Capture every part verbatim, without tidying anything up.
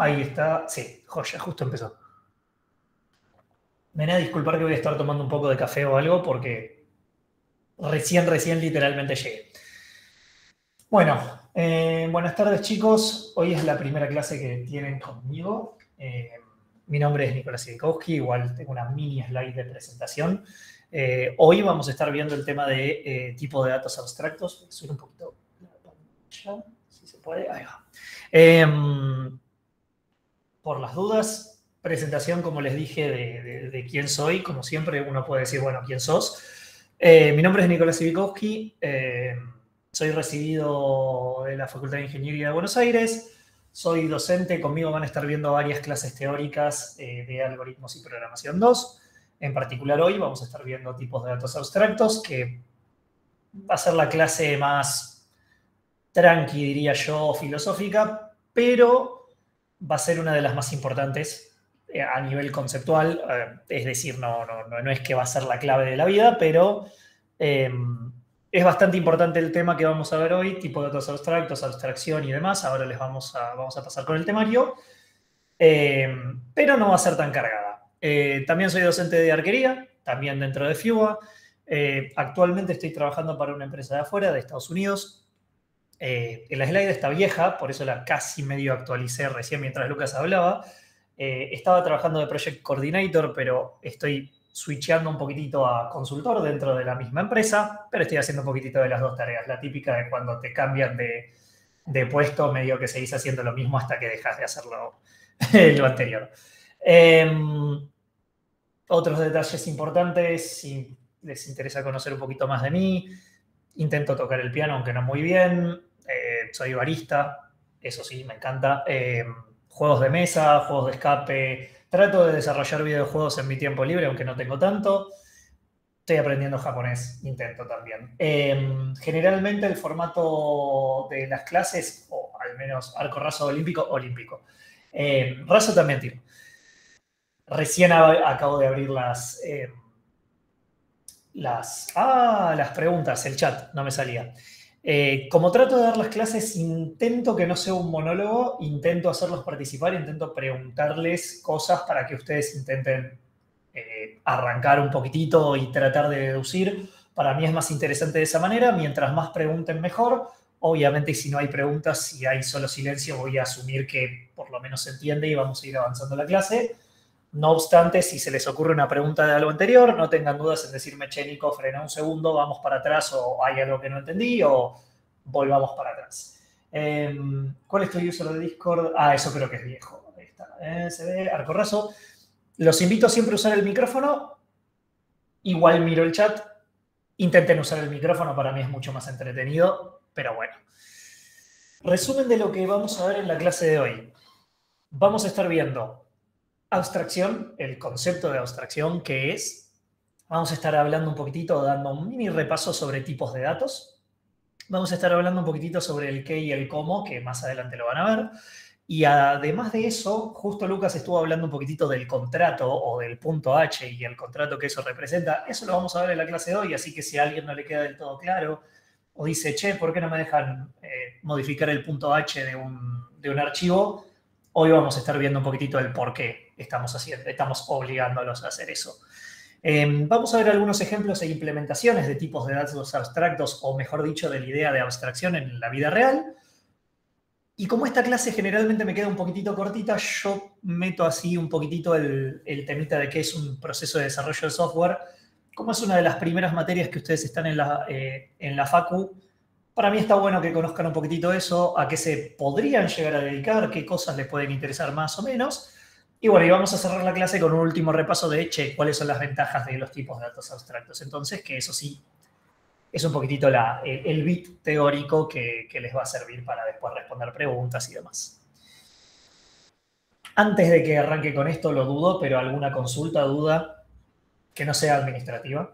uno, ahí está. Sí, joya, justo empezó. Me van a disculpar que voy a estar tomando un poco de café o algo porque recién, recién literalmente llegué. Bueno, eh, buenas tardes chicos. Hoy es la primera clase que tienen conmigo. Eh, mi nombre es Nicolás Silikowski, igual tengo una mini slide de presentación. Eh, hoy vamos a estar viendo el tema de eh, tipo de datos abstractos. Voy a subir un poquito la pantalla, si se puede. Ahí va. Eh, por las dudas, presentación, como les dije, de, de, de quién soy. Como siempre, uno puede decir, bueno, ¿quién sos? Eh, mi nombre es Nicolás Silikowski. Eh, soy recibido de la Facultad de Ingeniería de Buenos Aires. Soy docente. Conmigo van a estar viendo varias clases teóricas eh, de algoritmos y programación dos. En particular, hoy vamos a estar viendo tipos de datos abstractos, que va a ser la clase más tranqui, diría yo, filosófica, pero va a ser una de las más importantes eh, a nivel conceptual. Eh, es decir, no, no, no, no es que va a ser la clave de la vida, pero eh, es bastante importante el tema que vamos a ver hoy, tipo de datos abstractos, abstracción y demás. Ahora les vamos a, vamos a pasar con el temario, eh, pero no va a ser tan cargada. Eh, también soy docente de arquería, también dentro de FIUBA. Eh, actualmente estoy trabajando para una empresa de afuera, de Estados Unidos. Eh, la slide está vieja, por eso la casi medio actualicé recién mientras Lucas hablaba. Eh, estaba trabajando de Project Coordinator, pero estoy switcheando un poquitito a consultor dentro de la misma empresa, pero estoy haciendo un poquitito de las dos tareas. La típica de cuando te cambian de, de puesto, medio que seguís haciendo lo mismo hasta que dejas de hacerlo lo anterior. Eh, otros detalles importantes, si les interesa conocer un poquito más de mí, intento tocar el piano, aunque no muy bien. Eh, soy barista, eso sí, me encanta. Eh, juegos de mesa, juegos de escape. Trato de desarrollar videojuegos en mi tiempo libre, aunque no tengo tanto. Estoy aprendiendo japonés, intento también. Eh, generalmente el formato de las clases, o al menos arco raso olímpico, olímpico. Eh, raso también tiro. Recién acabo de abrir las... Eh, Las, ah, las preguntas, el chat, no me salía. Eh, como trato de dar las clases, intento que no sea un monólogo, intento hacerlos participar, intento preguntarles cosas para que ustedes intenten eh, arrancar un poquitito y tratar de deducir. Para mí es más interesante de esa manera, mientras más pregunten mejor. Obviamente, si no hay preguntas, si hay solo silencio, voy a asumir que por lo menos se entiende y vamos a ir avanzando la clase. No obstante, si se les ocurre una pregunta de algo anterior, no tengan dudas en decirme, che, Nico, frena un segundo, vamos para atrás, o hay algo que no entendí, o volvamos para atrás. Eh, ¿Cuál es tu user de Discord? Ah, eso creo que es viejo. Ahí está. Eh, se ve, arco raso. Los invito a siempre a usar el micrófono. Igual miro el chat. Intenten usar el micrófono, para mí es mucho más entretenido, pero bueno. Resumen de lo que vamos a ver en la clase de hoy. Vamos a estar viendo abstracción, el concepto de abstracción, que es, vamos a estar hablando un poquitito, dando un mini repaso sobre tipos de datos. Vamos a estar hablando un poquitito sobre el qué y el cómo, que más adelante lo van a ver. Y además de eso, justo Lucas estuvo hablando un poquitito del contrato o del punto H y el contrato que eso representa. Eso lo vamos a ver en la clase de hoy, así que si a alguien no le queda del todo claro o dice, che, ¿por qué no me dejan eh, modificar el punto H de un, de un archivo? Hoy vamos a estar viendo un poquitito el por qué estamos haciendo, estamos obligándolos a hacer eso. Eh, vamos a ver algunos ejemplos e implementaciones de tipos de datos abstractos, o mejor dicho, de la idea de abstracción en la vida real. Y como esta clase generalmente me queda un poquitito cortita, yo meto así un poquitito el, el temita de qué es un proceso de desarrollo de software. Como es una de las primeras materias que ustedes están en la, eh, en la facu, para mí está bueno que conozcan un poquitito eso, a qué se podrían llegar a dedicar, qué cosas les pueden interesar más o menos. Y bueno, y vamos a cerrar la clase con un último repaso de, che, cuáles son las ventajas de los tipos de datos abstractos. Entonces, que eso sí, es un poquitito la, el, el bit teórico que, que les va a servir para después responder preguntas y demás. Antes de que arranque con esto, lo dudo, pero alguna consulta, duda, que no sea administrativa.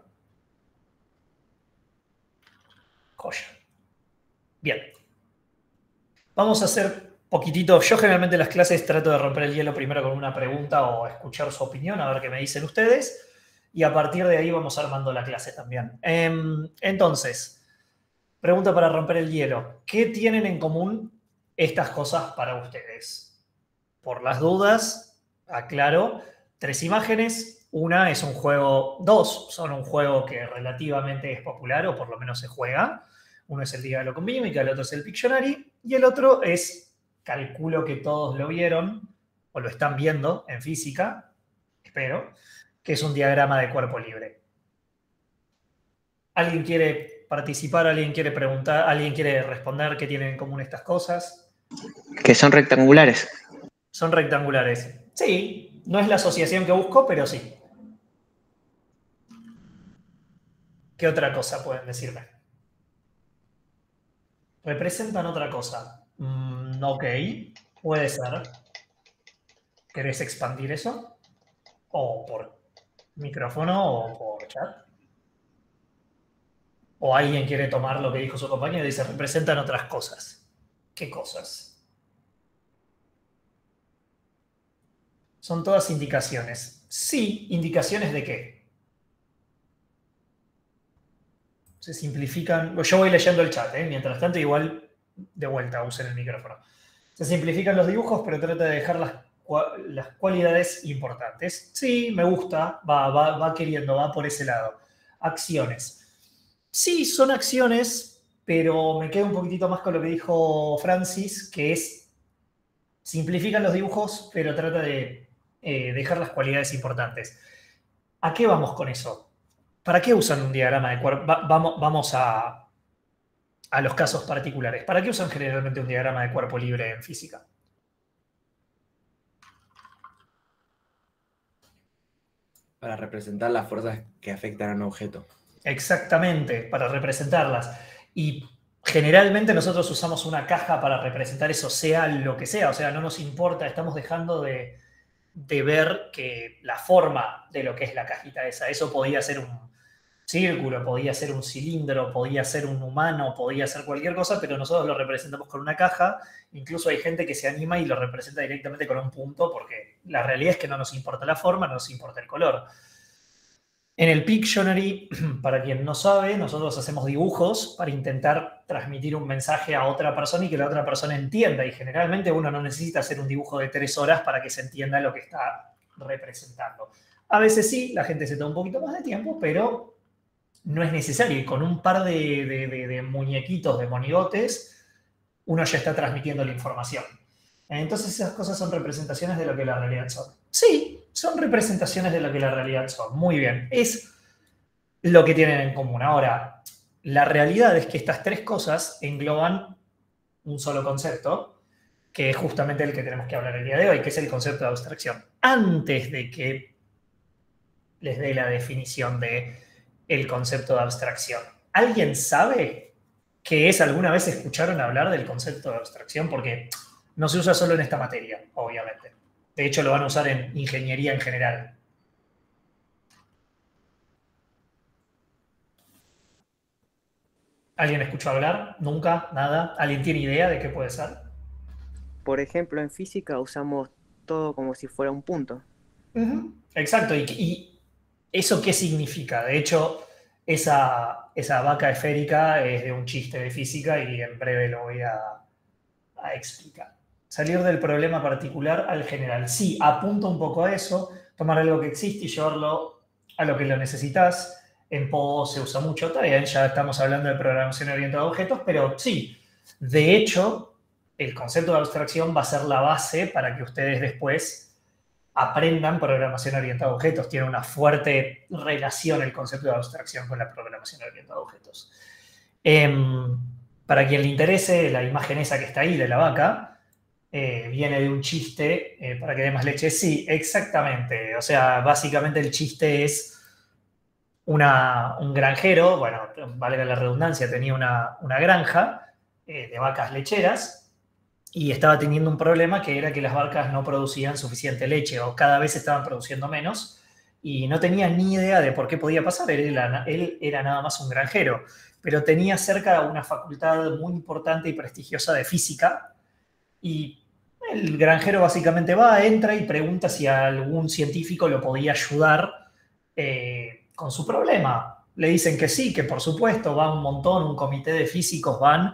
Joya. Bien. Vamos a hacer poquitito. Yo generalmente las clases trato de romper el hielo primero con una pregunta o escuchar su opinión, a ver qué me dicen ustedes. Y a partir de ahí vamos armando la clase también. Entonces, pregunta para romper el hielo. ¿Qué tienen en común estas cosas para ustedes? por las dudas, aclaro, tres imágenes. Una es un juego, dos son un juego que relativamente es popular, o por lo menos se juega. Uno es el Diálogo con Mímica, el otro es el Pictionary, y el otro es, calculo que todos lo vieron, o lo están viendo en física, espero, que es un diagrama de cuerpo libre. ¿Alguien quiere participar? ¿Alguien quiere preguntar? ¿Alguien quiere responder qué tienen en común estas cosas? Que son rectangulares. Son rectangulares. Sí, no es la asociación que busco, pero sí. ¿Qué otra cosa pueden decirme? Representan otra cosa. Mm, ok, puede ser. ¿Querés expandir eso? ¿O por micrófono o por chat? ¿O alguien quiere tomar lo que dijo su compañero y dice, representan otras cosas? ¿Qué cosas? Son todas indicaciones. Sí, ¿indicaciones de qué? Se simplifican. Yo voy leyendo el chat, ¿eh? Mientras tanto, igual de vuelta usen el micrófono. Se simplifican los dibujos, pero trata de dejar las, las cualidades importantes. Sí, me gusta, va, va, va queriendo, va por ese lado. Acciones. Sí, son acciones, pero me quedo un poquitito más con lo que dijo Francis, que es simplifican los dibujos, pero trata de eh, dejar las cualidades importantes. ¿A qué vamos con eso? ¿Para qué usan un diagrama de cuerpo? Va, vamos vamos a, a los casos particulares. ¿Para qué usan generalmente un diagrama de cuerpo libre en física? Para representar las fuerzas que afectan a un objeto. Exactamente, para representarlas. Y generalmente nosotros usamos una caja para representar eso, sea lo que sea. O sea, no nos importa, estamos dejando de, de ver que la forma de lo que es la cajita esa. Eso podía ser un círculo, podía ser un cilindro, podía ser un humano, podía ser cualquier cosa, pero nosotros lo representamos con una caja. Incluso hay gente que se anima y lo representa directamente con un punto, porque la realidad es que no nos importa la forma, no nos importa el color. En el Pictionary, para quien no sabe, nosotros hacemos dibujos para intentar transmitir un mensaje a otra persona y que la otra persona entienda. Y generalmente uno no necesita hacer un dibujo de tres horas para que se entienda lo que está representando. A veces sí, la gente se toma un poquito más de tiempo, pero no es necesario. Y con un par de, de, de, de muñequitos, de monigotes, uno ya está transmitiendo la información. Entonces esas cosas son representaciones de lo que la realidad son. Sí, son representaciones de lo que la realidad son. Muy bien, es lo que tienen en común. Ahora, la realidad es que estas tres cosas engloban un solo concepto, que es justamente el que tenemos que hablar el día de hoy, que es el concepto de abstracción. Antes de que les dé la definición de el concepto de abstracción, ¿alguien sabe qué es? ¿Alguna vez escucharon hablar del concepto de abstracción? Porque no se usa solo en esta materia, obviamente. De hecho, lo van a usar en ingeniería en general. ¿Alguien escuchó hablar? ¿Nunca? ¿Nada? ¿Alguien tiene idea de qué puede ser? Por ejemplo, en física usamos todo como si fuera un punto. Uh-huh. Exacto. ¿Y, ¿Y eso qué significa? De hecho, esa, esa vaca esférica es de un chiste de física y en breve lo voy a, a explicar. Salir del problema particular al general. Sí, apunta un poco a eso, tomar algo que existe y llevarlo a lo que lo necesitas. En Pogo se usa mucho, también ya estamos hablando de programación orientada a objetos, pero sí, de hecho, el concepto de abstracción va a ser la base para que ustedes después aprendan programación orientada a objetos. Tiene una fuerte relación el concepto de abstracción con la programación orientada a objetos. Eh, para quien le interese, la imagen esa que está ahí de la vaca, Eh, viene de un chiste, eh, para que dé más leche. Sí, exactamente. O sea, básicamente el chiste es una, un granjero, bueno, valga la redundancia, tenía una, una granja eh, de vacas lecheras y estaba teniendo un problema que era que las vacas no producían suficiente leche o cada vez estaban produciendo menos y no tenía ni idea de por qué podía pasar. Él era, él era nada más un granjero, pero tenía cerca una facultad muy importante y prestigiosa de física. Y el granjero básicamente va, entra y pregunta si algún científico lo podía ayudar eh, con su problema. Le dicen que sí, que por supuesto, va un montón, un comité de físicos van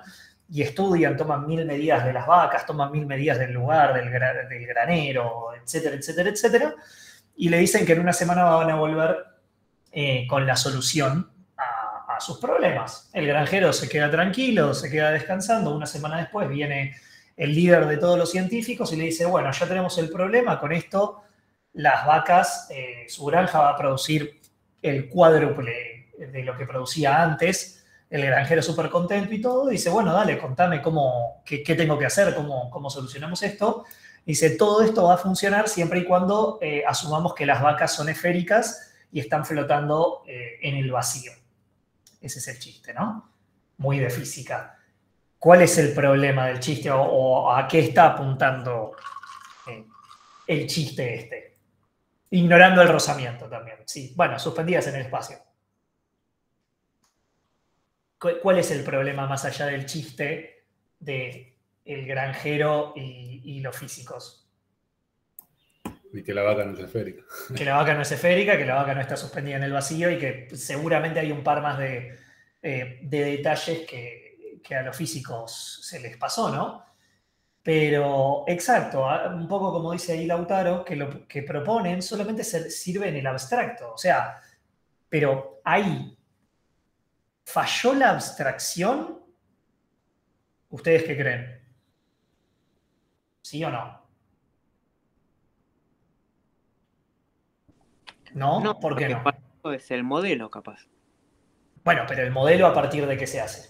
y estudian, toman mil medidas de las vacas, toman mil medidas del lugar, del, gra del granero, etcétera, etcétera, etcétera, y le dicen que en una semana van a volver eh, con la solución a, a sus problemas. El granjero se queda tranquilo, se queda descansando. Una semana después viene el líder de todos los científicos y le dice, bueno, ya tenemos el problema, con esto las vacas, eh, su granja va a producir el cuádruple de lo que producía antes. El granjero súper contento y todo, dice, bueno, dale, contame cómo, qué, qué tengo que hacer, cómo, cómo solucionamos esto. Dice, todo esto va a funcionar siempre y cuando eh, asumamos que las vacas son esféricas y están flotando eh, en el vacío. Ese es el chiste, ¿no? Muy de física. ¿Cuál es el problema del chiste o, o a qué está apuntando eh, el chiste este? Ignorando el rozamiento también. Sí, bueno, suspendidas en el espacio. ¿Cuál es el problema más allá del chiste de el granjero y, y los físicos? Y que la vaca no es esférica. Que la vaca no es esférica, que la vaca no está suspendida en el vacío y que seguramente hay un par más de, eh, de detalles que, que a los físicos se les pasó, ¿no? Pero, exacto, un poco como dice ahí Lautaro, que lo que proponen solamente se sirve en el abstracto. O sea, pero hay... ¿Falló la abstracción? ¿Ustedes qué creen? ¿Sí o no? ¿No? No, ¿Por qué porque no? para eso es el modelo, capaz. Bueno, pero el modelo, ¿a partir de qué se hace?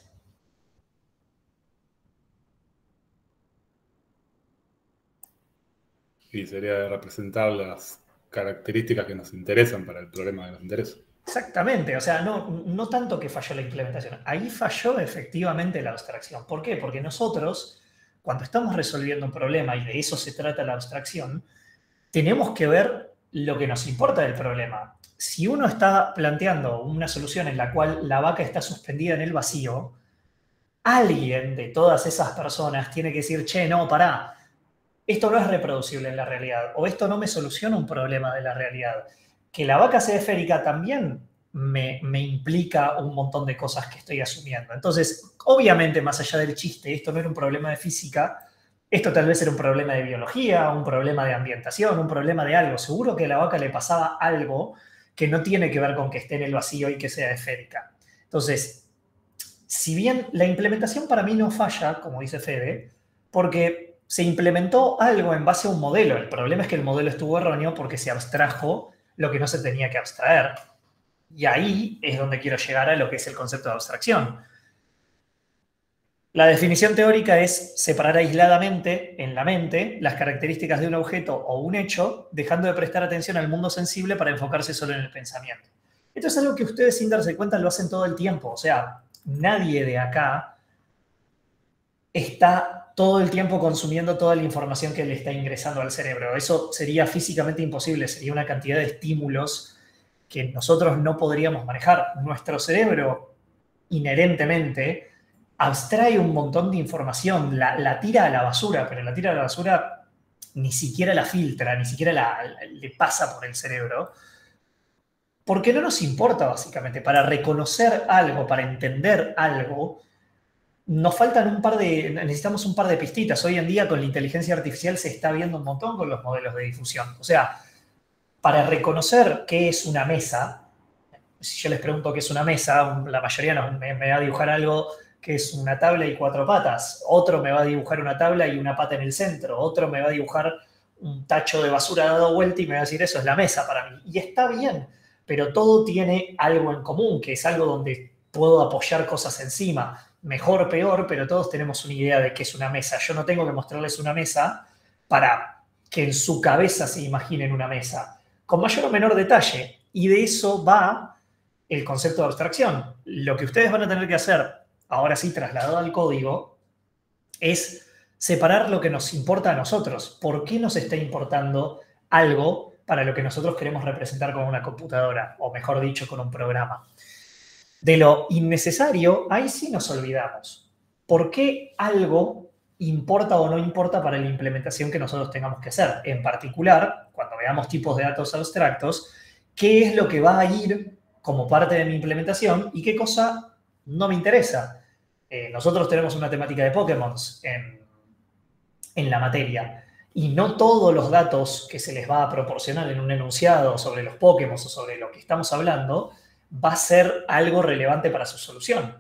Y sería representar las características que nos interesan para el problema que nos interesa. Exactamente, o sea, no, no tanto que falló la implementación, ahí falló efectivamente la abstracción. ¿Por qué? Porque nosotros, cuando estamos resolviendo un problema, y de eso se trata la abstracción, tenemos que ver lo que nos importa del problema. Si uno está planteando una solución en la cual la vaca está suspendida en el vacío, alguien de todas esas personas tiene que decir, che, no, pará, esto no es reproducible en la realidad, o esto no me soluciona un problema de la realidad. Que la vaca sea esférica también me, me implica un montón de cosas que estoy asumiendo. Entonces, obviamente, más allá del chiste, esto no era un problema de física, esto tal vez era un problema de biología, un problema de ambientación, un problema de algo. Seguro que a la vaca le pasaba algo que no tiene que ver con que esté en el vacío y que sea esférica. Entonces, si bien la implementación para mí no falla, como dice Fede, porque se implementó algo en base a un modelo. El problema es que el modelo estuvo erróneo porque se abstrajo lo que no se tenía que abstraer. Y ahí es donde quiero llegar a lo que es el concepto de abstracción. La definición teórica es separar aisladamente en la mente las características de un objeto o un hecho, dejando de prestar atención al mundo sensible para enfocarse solo en el pensamiento. Esto es algo que ustedes sin darse cuenta lo hacen todo el tiempo. O sea, nadie de acá está todo el tiempo consumiendo toda la información que le está ingresando al cerebro. Eso sería físicamente imposible, sería una cantidad de estímulos que nosotros no podríamos manejar. Nuestro cerebro, inherentemente, abstrae un montón de información, la, la tira a la basura, pero la tira a la basura ni siquiera la filtra, ni siquiera la, la, le pasa por el cerebro, porque no nos importa, básicamente. Para reconocer algo, para entender algo, nos faltan un par de, necesitamos un par de pistitas. Hoy en día con la inteligencia artificial se está viendo un montón con los modelos de difusión. O sea, para reconocer qué es una mesa, si yo les pregunto qué es una mesa, la mayoría no, me, me va a dibujar algo que es una tabla y cuatro patas. Otro me va a dibujar una tabla y una pata en el centro. Otro me va a dibujar un tacho de basura dado vuelta y me va a decir eso es la mesa para mí. Y está bien, pero todo tiene algo en común, que es algo donde puedo apoyar cosas encima. Mejor o peor, pero todos tenemos una idea de qué es una mesa. Yo no tengo que mostrarles una mesa para que en su cabeza se imaginen una mesa, con mayor o menor detalle. Y de eso va el concepto de abstracción. Lo que ustedes van a tener que hacer, ahora sí trasladado al código, es separar lo que nos importa a nosotros. ¿Por qué nos está importando algo para lo que nosotros queremos representar con una computadora? O mejor dicho, con un programa. De lo innecesario, ahí sí nos olvidamos. ¿Por qué algo importa o no importa para la implementación que nosotros tengamos que hacer? En particular, cuando veamos tipos de datos abstractos, ¿qué es lo que va a ir como parte de mi implementación y qué cosa no me interesa? Eh, nosotros tenemos una temática de Pokémon en, en la materia y no todos los datos que se les va a proporcionar en un enunciado sobre los Pokémon o sobre lo que estamos hablando va a ser algo relevante para su solución.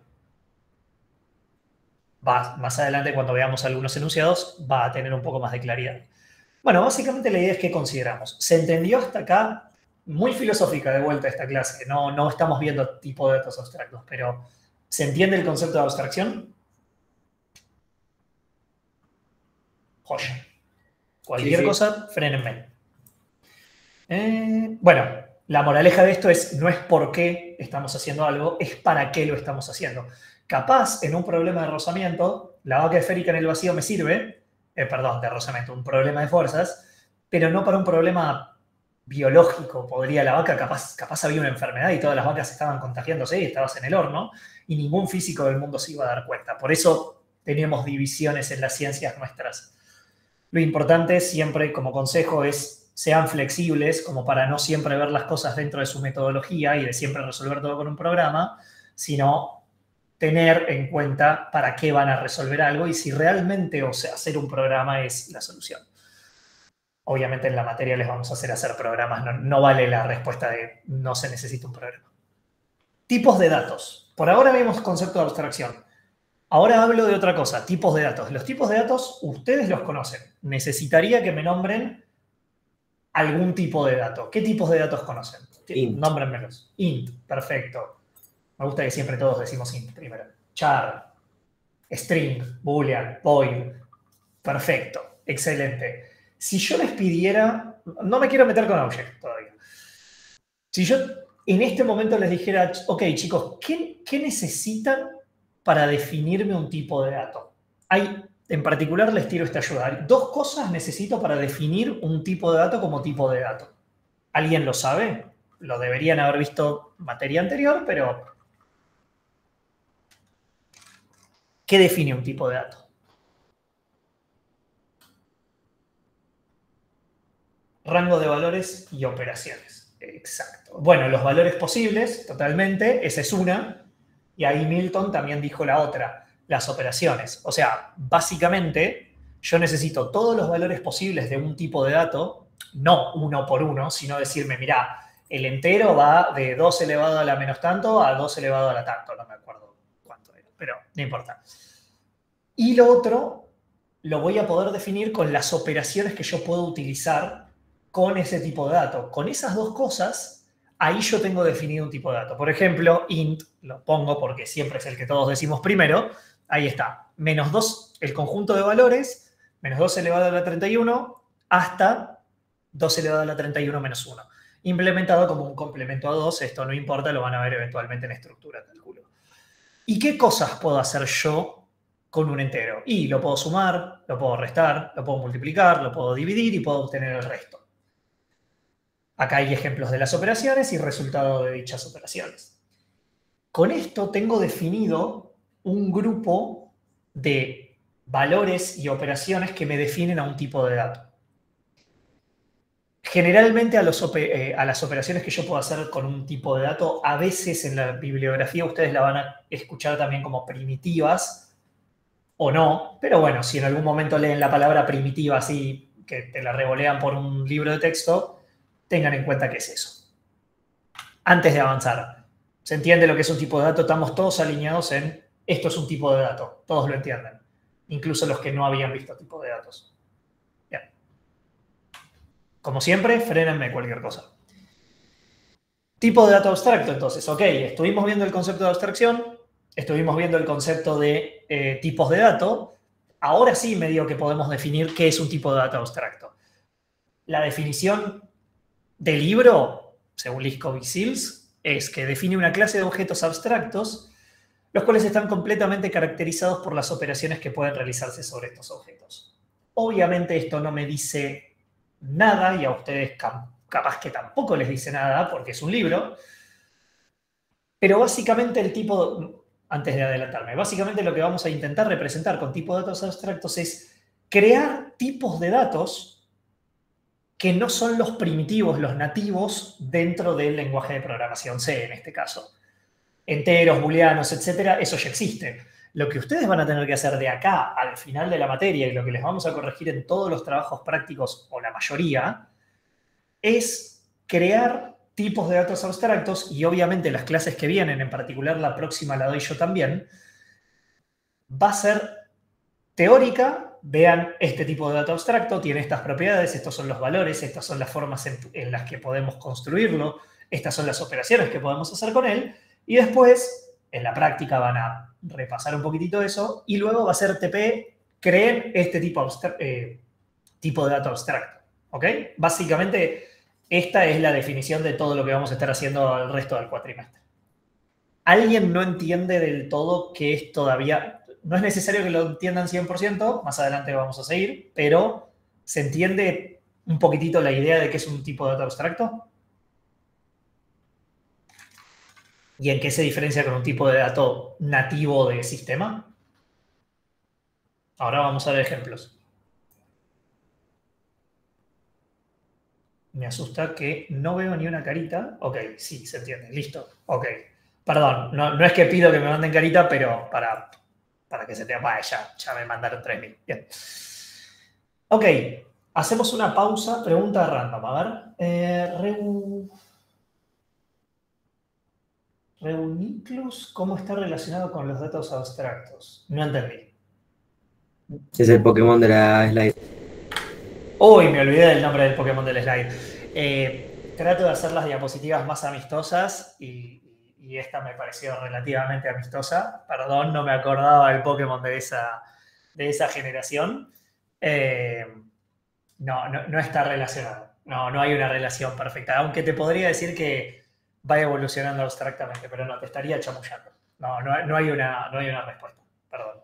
Va, más adelante, cuando veamos algunos enunciados, va a tener un poco más de claridad. Bueno, básicamente la idea es que consideramos. ¿Se entendió hasta acá? Muy filosófica de vuelta esta clase. No, no estamos viendo tipo de datos abstractos, pero ¿se entiende el concepto de abstracción? Joya. Cualquier Sí, sí. cosa, frénenme. Eh, bueno, la moraleja de esto es, no es por qué estamos haciendo algo, es para qué lo estamos haciendo. Capaz, en un problema de rozamiento, la vaca esférica en el vacío me sirve, eh, perdón, de rozamiento, un problema de fuerzas, pero no para un problema biológico. Podría la vaca, capaz, capaz había una enfermedad y todas las vacas estaban contagiándose y estabas en el horno, y ningún físico del mundo se iba a dar cuenta. Por eso tenemos divisiones en las ciencias nuestras. Lo importante siempre, como consejo, es sean flexibles, como para no siempre ver las cosas dentro de su metodología y de siempre resolver todo con un programa, sino tener en cuenta para qué van a resolver algo y si realmente, o sea, hacer un programa es la solución. Obviamente en la materia les vamos a hacer hacer programas, no, no vale la respuesta de no se necesita un programa. Tipos de datos. Por ahora vimos concepto de abstracción. Ahora hablo de otra cosa, tipos de datos. Los tipos de datos ustedes los conocen. Necesitaría que me nombren algún tipo de dato. ¿Qué tipos de datos conocen? Int. Nómbrenmelos. Int, perfecto. Me gusta que siempre todos decimos int primero. Char, string, boolean, void. Perfecto, excelente. Si yo les pidiera, no me quiero meter con object todavía. Si yo en este momento les dijera, ok chicos, ¿qué, qué necesitan para definirme un tipo de dato? Hay, en particular les tiro esta ayuda. Hay dos cosas necesito para definir un tipo de dato como tipo de dato. ¿Alguien lo sabe? Lo deberían haber visto en materia anterior, pero ¿qué define un tipo de dato? Rango de valores y operaciones. Exacto. Bueno, los valores posibles, totalmente, esa es una. Y ahí Milton también dijo la otra, las operaciones. O sea, básicamente, yo necesito todos los valores posibles de un tipo de dato, no uno por uno, sino decirme, mirá, el entero va de dos elevado a la menos tanto a dos elevado a la tanto. No me acuerdo cuánto era, pero no importa. Y lo otro, lo voy a poder definir con las operaciones que yo puedo utilizar con ese tipo de dato. Con esas dos cosas, ahí yo tengo definido un tipo de dato. Por ejemplo, int, lo pongo porque siempre es el que todos decimos primero, ahí está, menos dos, el conjunto de valores, menos dos elevado a la treinta y uno, hasta dos elevado a la treinta y uno menos uno. Implementado como un complemento a dos, esto no importa, lo van a ver eventualmente en estructura, cálculo. ¿Y qué cosas puedo hacer yo con un entero? Y lo puedo sumar, lo puedo restar, lo puedo multiplicar, lo puedo dividir y puedo obtener el resto. Acá hay ejemplos de las operaciones y resultado de dichas operaciones. Con esto tengo definido un grupo de valores y operaciones que me definen a un tipo de dato. Generalmente a, los, eh, a las operaciones que yo puedo hacer con un tipo de dato, a veces en la bibliografía ustedes la van a escuchar también como primitivas o no, pero bueno, si en algún momento leen la palabra primitiva así, que te la revolean por un libro de texto, tengan en cuenta qué es eso. Antes de avanzar, ¿se entiende lo que es un tipo de dato? Estamos todos alineados en esto es un tipo de dato. Todos lo entienden. Incluso los que no habían visto tipo de datos. Bien. Como siempre, frénenme cualquier cosa. Tipo de dato abstracto, entonces. Ok, estuvimos viendo el concepto de abstracción, estuvimos viendo el concepto de eh, tipos de dato. Ahora sí me digo que podemos definir qué es un tipo de dato abstracto. La definición del libro, según Liskov y Sills, es que define una clase de objetos abstractos, los cuales están completamente caracterizados por las operaciones que pueden realizarse sobre estos objetos. Obviamente esto no me dice nada, y a ustedes capaz que tampoco les dice nada, porque es un libro, pero básicamente el tipo, antes de adelantarme, básicamente lo que vamos a intentar representar con tipo de datos abstractos es crear tipos de datos que no son los primitivos, los nativos dentro del lenguaje de programación C, en este caso. Enteros, booleanos, etcétera, eso ya existe. Lo que ustedes van a tener que hacer de acá al final de la materia y lo que les vamos a corregir en todos los trabajos prácticos, o la mayoría, es crear tipos de datos abstractos, y obviamente las clases que vienen, en particular la próxima la doy yo también, va a ser teórica. Vean, este tipo de dato abstracto tiene estas propiedades, estos son los valores, estas son las formas en, en las que podemos construirlo, estas son las operaciones que podemos hacer con él, y después, en la práctica, van a repasar un poquitito eso, y luego va a ser T P, creen este tipo, eh, tipo de dato abstracto, ¿ok? Básicamente, esta es la definición de todo lo que vamos a estar haciendo el resto del cuatrimestre. ¿Alguien no entiende del todo que es todavía... No es necesario que lo entiendan cien por ciento, más adelante vamos a seguir, pero ¿se entiende un poquitito la idea de que es un tipo de dato abstracto? ¿Y en qué se diferencia con un tipo de dato nativo de sistema? Ahora vamos a ver ejemplos. Me asusta que no veo ni una carita. Ok, sí, se entiende. Listo. Ok. Perdón, no, no es que pido que me manden carita, pero para... para que se te... Vaya, ya, ya me mandaron tres mil. Bien. Ok, hacemos una pausa. Pregunta random. A ver. Eh, Reu... Reuniclus, ¿cómo está relacionado con los datos abstractos? No entendí. Es el Pokémon de la slide. Uy, me olvidé del nombre del Pokémon del slide. Eh, trato de hacer las diapositivas más amistosas y... y esta me pareció relativamente amistosa. Perdón, no me acordaba del Pokémon de esa, de esa generación. Eh, no, no, no está relacionado. No, no hay una relación perfecta. Aunque te podría decir que va evolucionando abstractamente, pero no, te estaría chamullando. No, no, no, hay, una, no hay una respuesta. Perdón.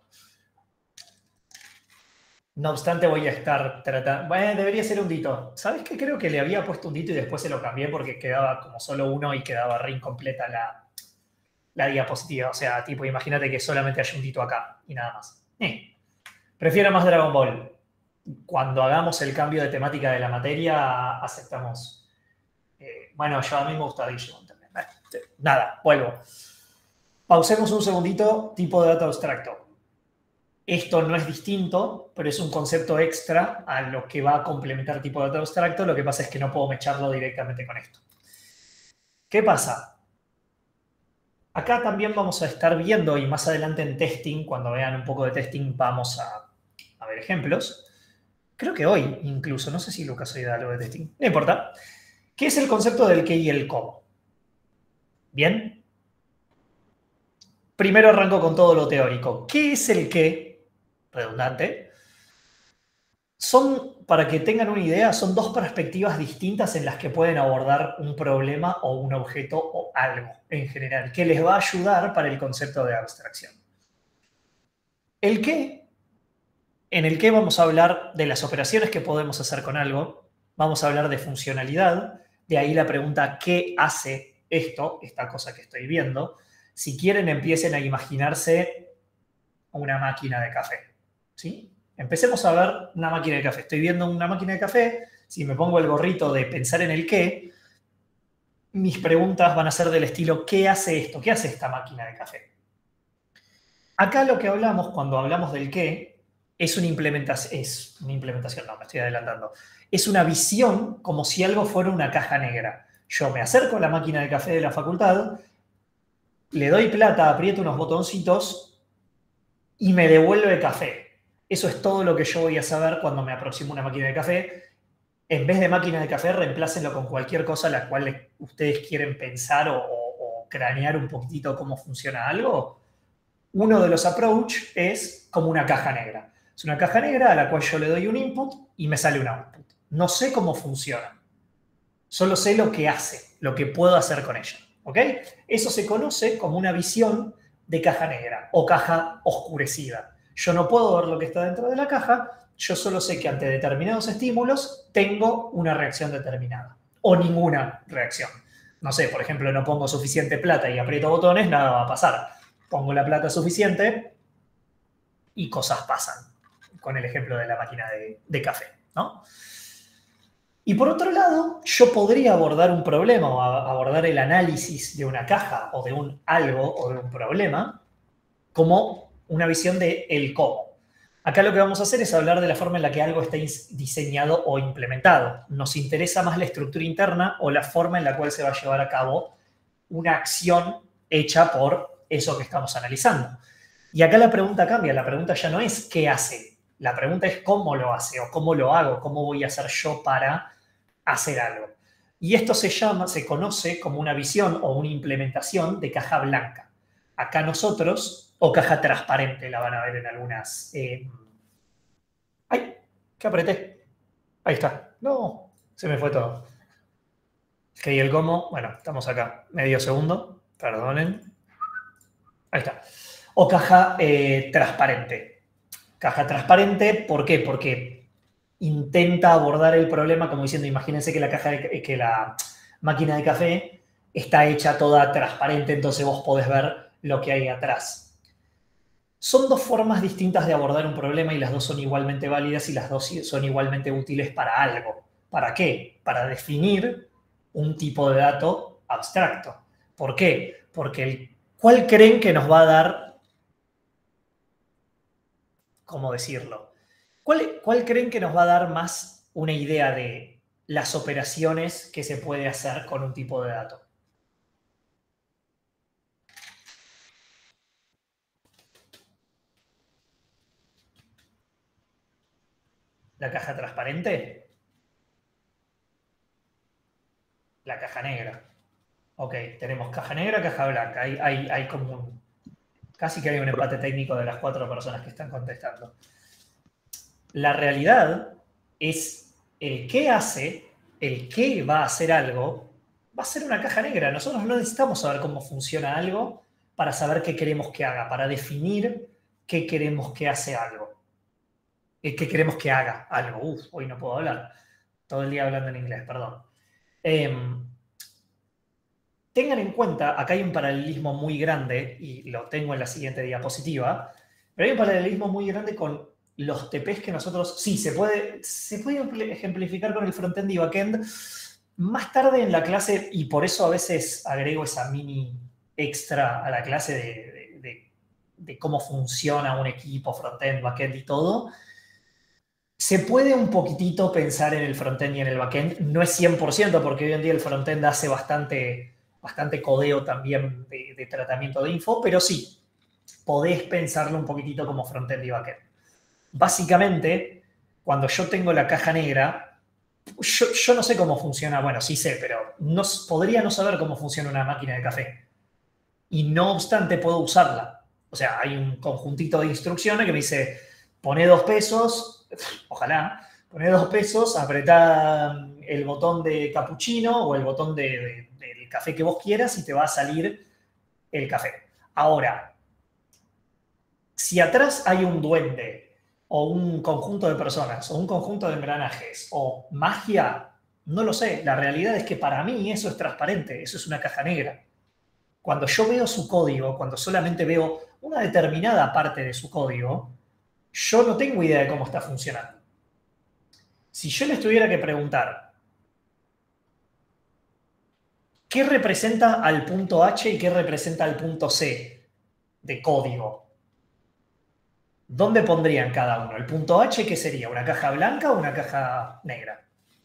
No obstante, voy a estar tratando... Bueno, debería ser un dito. ¿Sabes qué? Creo que le había puesto un dito y después se lo cambié porque quedaba como solo uno y quedaba re incompleta la... la diapositiva, o sea, tipo, imagínate que solamente hay un dito acá y nada más. Eh. Prefiero más Dragon Ball. Cuando hagamos el cambio de temática de la materia, aceptamos. Eh, bueno, yo a mí me gusta Digimon también. Eh, nada, vuelvo. Pausemos un segundito, tipo de dato abstracto. Esto no es distinto, pero es un concepto extra a lo que va a complementar tipo de dato abstracto. Lo que pasa es que no puedo mecharlo directamente con esto. ¿Qué pasa? Acá también vamos a estar viendo, y más adelante en testing, cuando vean un poco de testing, vamos a, a ver ejemplos. Creo que hoy incluso, no sé si Lucas hoy da algo de testing, no importa. ¿Qué es el concepto del qué y el cómo? ¿Bien? Primero arranco con todo lo teórico. ¿Qué es el qué? Redundante. Son, para que tengan una idea, son dos perspectivas distintas en las que pueden abordar un problema o un objeto o algo en general, que les va a ayudar para el concepto de abstracción. El qué, en el qué vamos a hablar de las operaciones que podemos hacer con algo, vamos a hablar de funcionalidad, de ahí la pregunta ¿qué hace esto, esta cosa que estoy viendo? Si quieren, empiecen a imaginarse una máquina de café, ¿sí? Empecemos a ver una máquina de café. Estoy viendo una máquina de café. Si me pongo el gorrito de pensar en el qué, mis preguntas van a ser del estilo, ¿qué hace esto? ¿Qué hace esta máquina de café? Acá lo que hablamos cuando hablamos del qué es una implementación, es una implementación, no, me estoy adelantando. Es una visión como si algo fuera una caja negra. Yo me acerco a la máquina de café de la facultad, le doy plata, aprieto unos botoncitos y me devuelve café. Eso es todo lo que yo voy a saber cuando me aproximo a una máquina de café. En vez de máquina de café, reemplácenlo con cualquier cosa a la cual ustedes quieren pensar o, o, o cranear un poquitito cómo funciona algo. Uno de los approach es como una caja negra. Es una caja negra a la cual yo le doy un input y me sale un output. No sé cómo funciona. Solo sé lo que hace, lo que puedo hacer con ella. ¿Ok? Eso se conoce como una visión de caja negra o caja oscurecida. Yo no puedo ver lo que está dentro de la caja, yo solo sé que ante determinados estímulos tengo una reacción determinada o ninguna reacción. No sé, por ejemplo, no pongo suficiente plata y aprieto botones, nada va a pasar. Pongo la plata suficiente y cosas pasan, con el ejemplo de la máquina de, de café, ¿no? Y por otro lado, yo podría abordar un problema o abordar el análisis de una caja o de un algo o de un problema como una visión de el cómo. Acá lo que vamos a hacer es hablar de la forma en la que algo está diseñado o implementado. Nos interesa más la estructura interna o la forma en la cual se va a llevar a cabo una acción hecha por eso que estamos analizando. Y acá la pregunta cambia. La pregunta ya no es qué hace. La pregunta es cómo lo hace o cómo lo hago, cómo voy a hacer yo para hacer algo. Y esto se llama, se conoce como una visión o una implementación de caja blanca. Acá nosotros, o caja transparente, la van a ver en algunas... Eh... ¡Ay! ¿Qué apreté? Ahí está. No, se me fue todo. ¿Qué y el cómo? Bueno, estamos acá. Medio segundo. Perdonen. Ahí está. O caja eh, transparente. Caja transparente, ¿por qué? Porque intenta abordar el problema como diciendo, imagínense que la, caja de, que la máquina de café está hecha toda transparente, entonces vos podés ver lo que hay atrás. Son dos formas distintas de abordar un problema y las dos son igualmente válidas y las dos son igualmente útiles para algo. ¿Para qué? Para definir un tipo de dato abstracto. ¿Por qué? Porque el, ¿cuál creen que nos va a dar, cómo decirlo? ¿Cuál, ¿Cuál creen que nos va a dar más una idea de las operaciones que se puede hacer con un tipo de dato? ¿La caja transparente? La caja negra. Ok, tenemos caja negra, caja blanca. Hay, hay, hay como un... Casi que hay un empate técnico de las cuatro personas que están contestando. La realidad es el qué hace, el qué va a hacer algo, va a ser una caja negra. Nosotros no necesitamos saber cómo funciona algo para saber qué queremos que haga, para definir qué queremos que hace algo. ¿Qué queremos que haga algo? Uf, hoy no puedo hablar. Todo el día hablando en inglés, perdón. Eh, tengan en cuenta, acá hay un paralelismo muy grande, y lo tengo en la siguiente diapositiva, pero hay un paralelismo muy grande con los T Ps que nosotros... Sí, se puede, se puede ejemplificar con el frontend y backend más tarde en la clase, y por eso a veces agrego esa mini extra a la clase de, de, de, de cómo funciona un equipo, frontend, backend y todo. Se puede un poquitito pensar en el frontend y en el backend. No es cien por ciento porque hoy en día el frontend hace bastante, bastante codeo también de, de tratamiento de info, pero sí, podés pensarlo un poquitito como frontend y backend. Básicamente, cuando yo tengo la caja negra, yo, yo no sé cómo funciona, bueno, sí sé, pero no, podría no saber cómo funciona una máquina de café. Y no obstante, puedo usarla. O sea, hay un conjuntito de instrucciones que me dice, pone dos pesos... Ojalá, poné dos pesos, apretá el botón de cappuccino o el botón de, de, del café que vos quieras y te va a salir el café. Ahora, si atrás hay un duende o un conjunto de personas o un conjunto de engranajes o magia, no lo sé. La realidad es que para mí eso es transparente, eso es una caja negra. Cuando yo veo su código, cuando solamente veo una determinada parte de su código, yo no tengo idea de cómo está funcionando. Si yo les tuviera que preguntar ¿qué representa al punto H y qué representa al punto C de código? ¿Dónde pondrían cada uno? ¿El punto H qué sería? ¿Una caja blanca o una caja negra?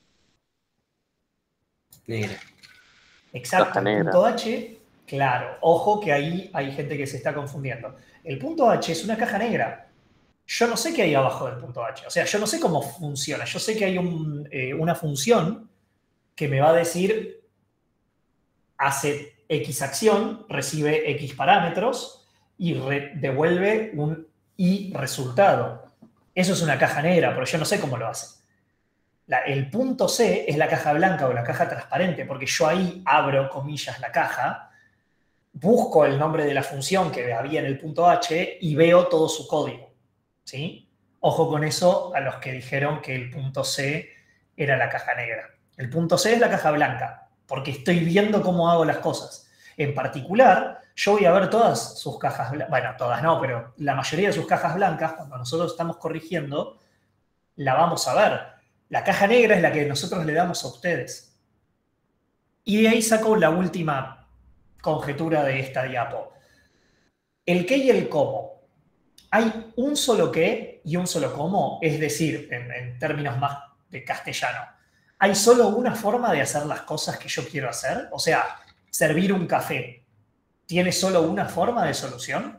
Negra. Exacto, Caja el negra. punto H, claro. Ojo que ahí hay gente que se está confundiendo. El punto H es una caja negra. Yo no sé qué hay abajo del punto H. O sea, yo no sé cómo funciona. Yo sé que hay un, eh, una función que me va a decir hace X acción, recibe X parámetros y re devuelve un Y resultado. Eso es una caja negra, pero yo no sé cómo lo hace. La, el punto C es la caja blanca o la caja transparente, porque yo ahí abro, comillas, la caja, busco el nombre de la función que había en el punto H y veo todo su código. ¿Sí? Ojo con eso a los que dijeron que el punto C era la caja negra. El punto C es la caja blanca, porque estoy viendo cómo hago las cosas. En particular, yo voy a ver todas sus cajas blancas, bueno, todas no, pero la mayoría de sus cajas blancas, cuando nosotros estamos corrigiendo, la vamos a ver. La caja negra es la que nosotros le damos a ustedes. Y de ahí saco la última conjetura de esta diapo. El qué y el cómo. hay un solo qué y un solo cómo, es decir, en, en términos más de castellano, ¿hay solo una forma de hacer las cosas que yo quiero hacer? O sea, servir un café, ¿tiene solo una forma de solución?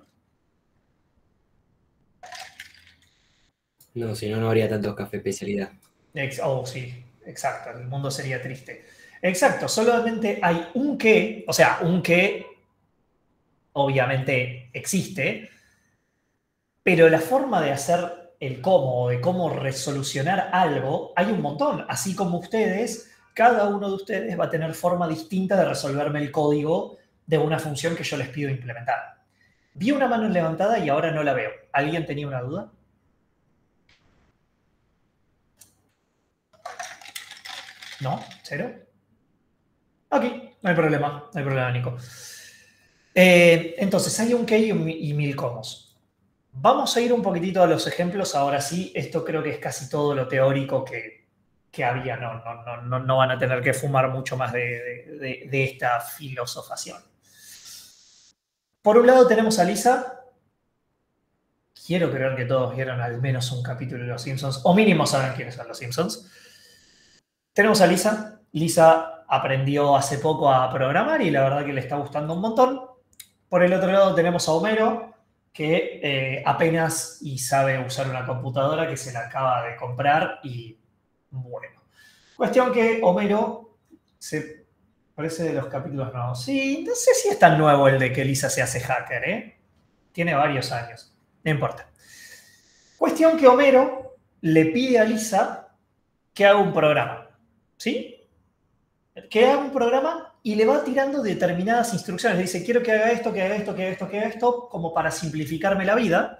No, si no, no habría tantos cafés especialidad. Ex- oh, sí, exacto, el mundo sería triste. Exacto, solamente hay un qué, o sea, un qué obviamente existe, pero la forma de hacer el cómo, o de cómo resolucionar algo, hay un montón. Así como ustedes, cada uno de ustedes va a tener forma distinta de resolverme el código de una función que yo les pido implementar. Vi una mano levantada y ahora no la veo. ¿Alguien tenía una duda? ¿No? ¿Cero? Aquí, no hay problema, no hay problema, Nico. Eh, entonces, hay un qué y, un, y mil comos. Vamos a ir un poquitito a los ejemplos. Ahora sí, esto creo que es casi todo lo teórico que, que había. No, no, no, no, no van a tener que fumar mucho más de, de, de, de esta filosofación. Por un lado tenemos a Lisa. Quiero creer que todos vieron al menos un capítulo de Los Simpsons, o mínimo saben quiénes son Los Simpsons. Tenemos a Lisa. Lisa aprendió hace poco a programar y la verdad que le está gustando un montón. Por el otro lado tenemos a Homero, que eh, apenas y sabe usar una computadora que se la acaba de comprar y bueno. Cuestión que Homero se parece de los capítulos nuevos. Sí, no sé si es tan nuevo el de que Lisa se hace hacker, ¿eh? Tiene varios años. No importa. Cuestión que Homero le pide a Lisa que haga un programa. ¿Sí? Que haga un programa y le va tirando determinadas instrucciones. Le dice, quiero que haga esto, que haga esto, que haga esto, que haga esto, como para simplificarme la vida.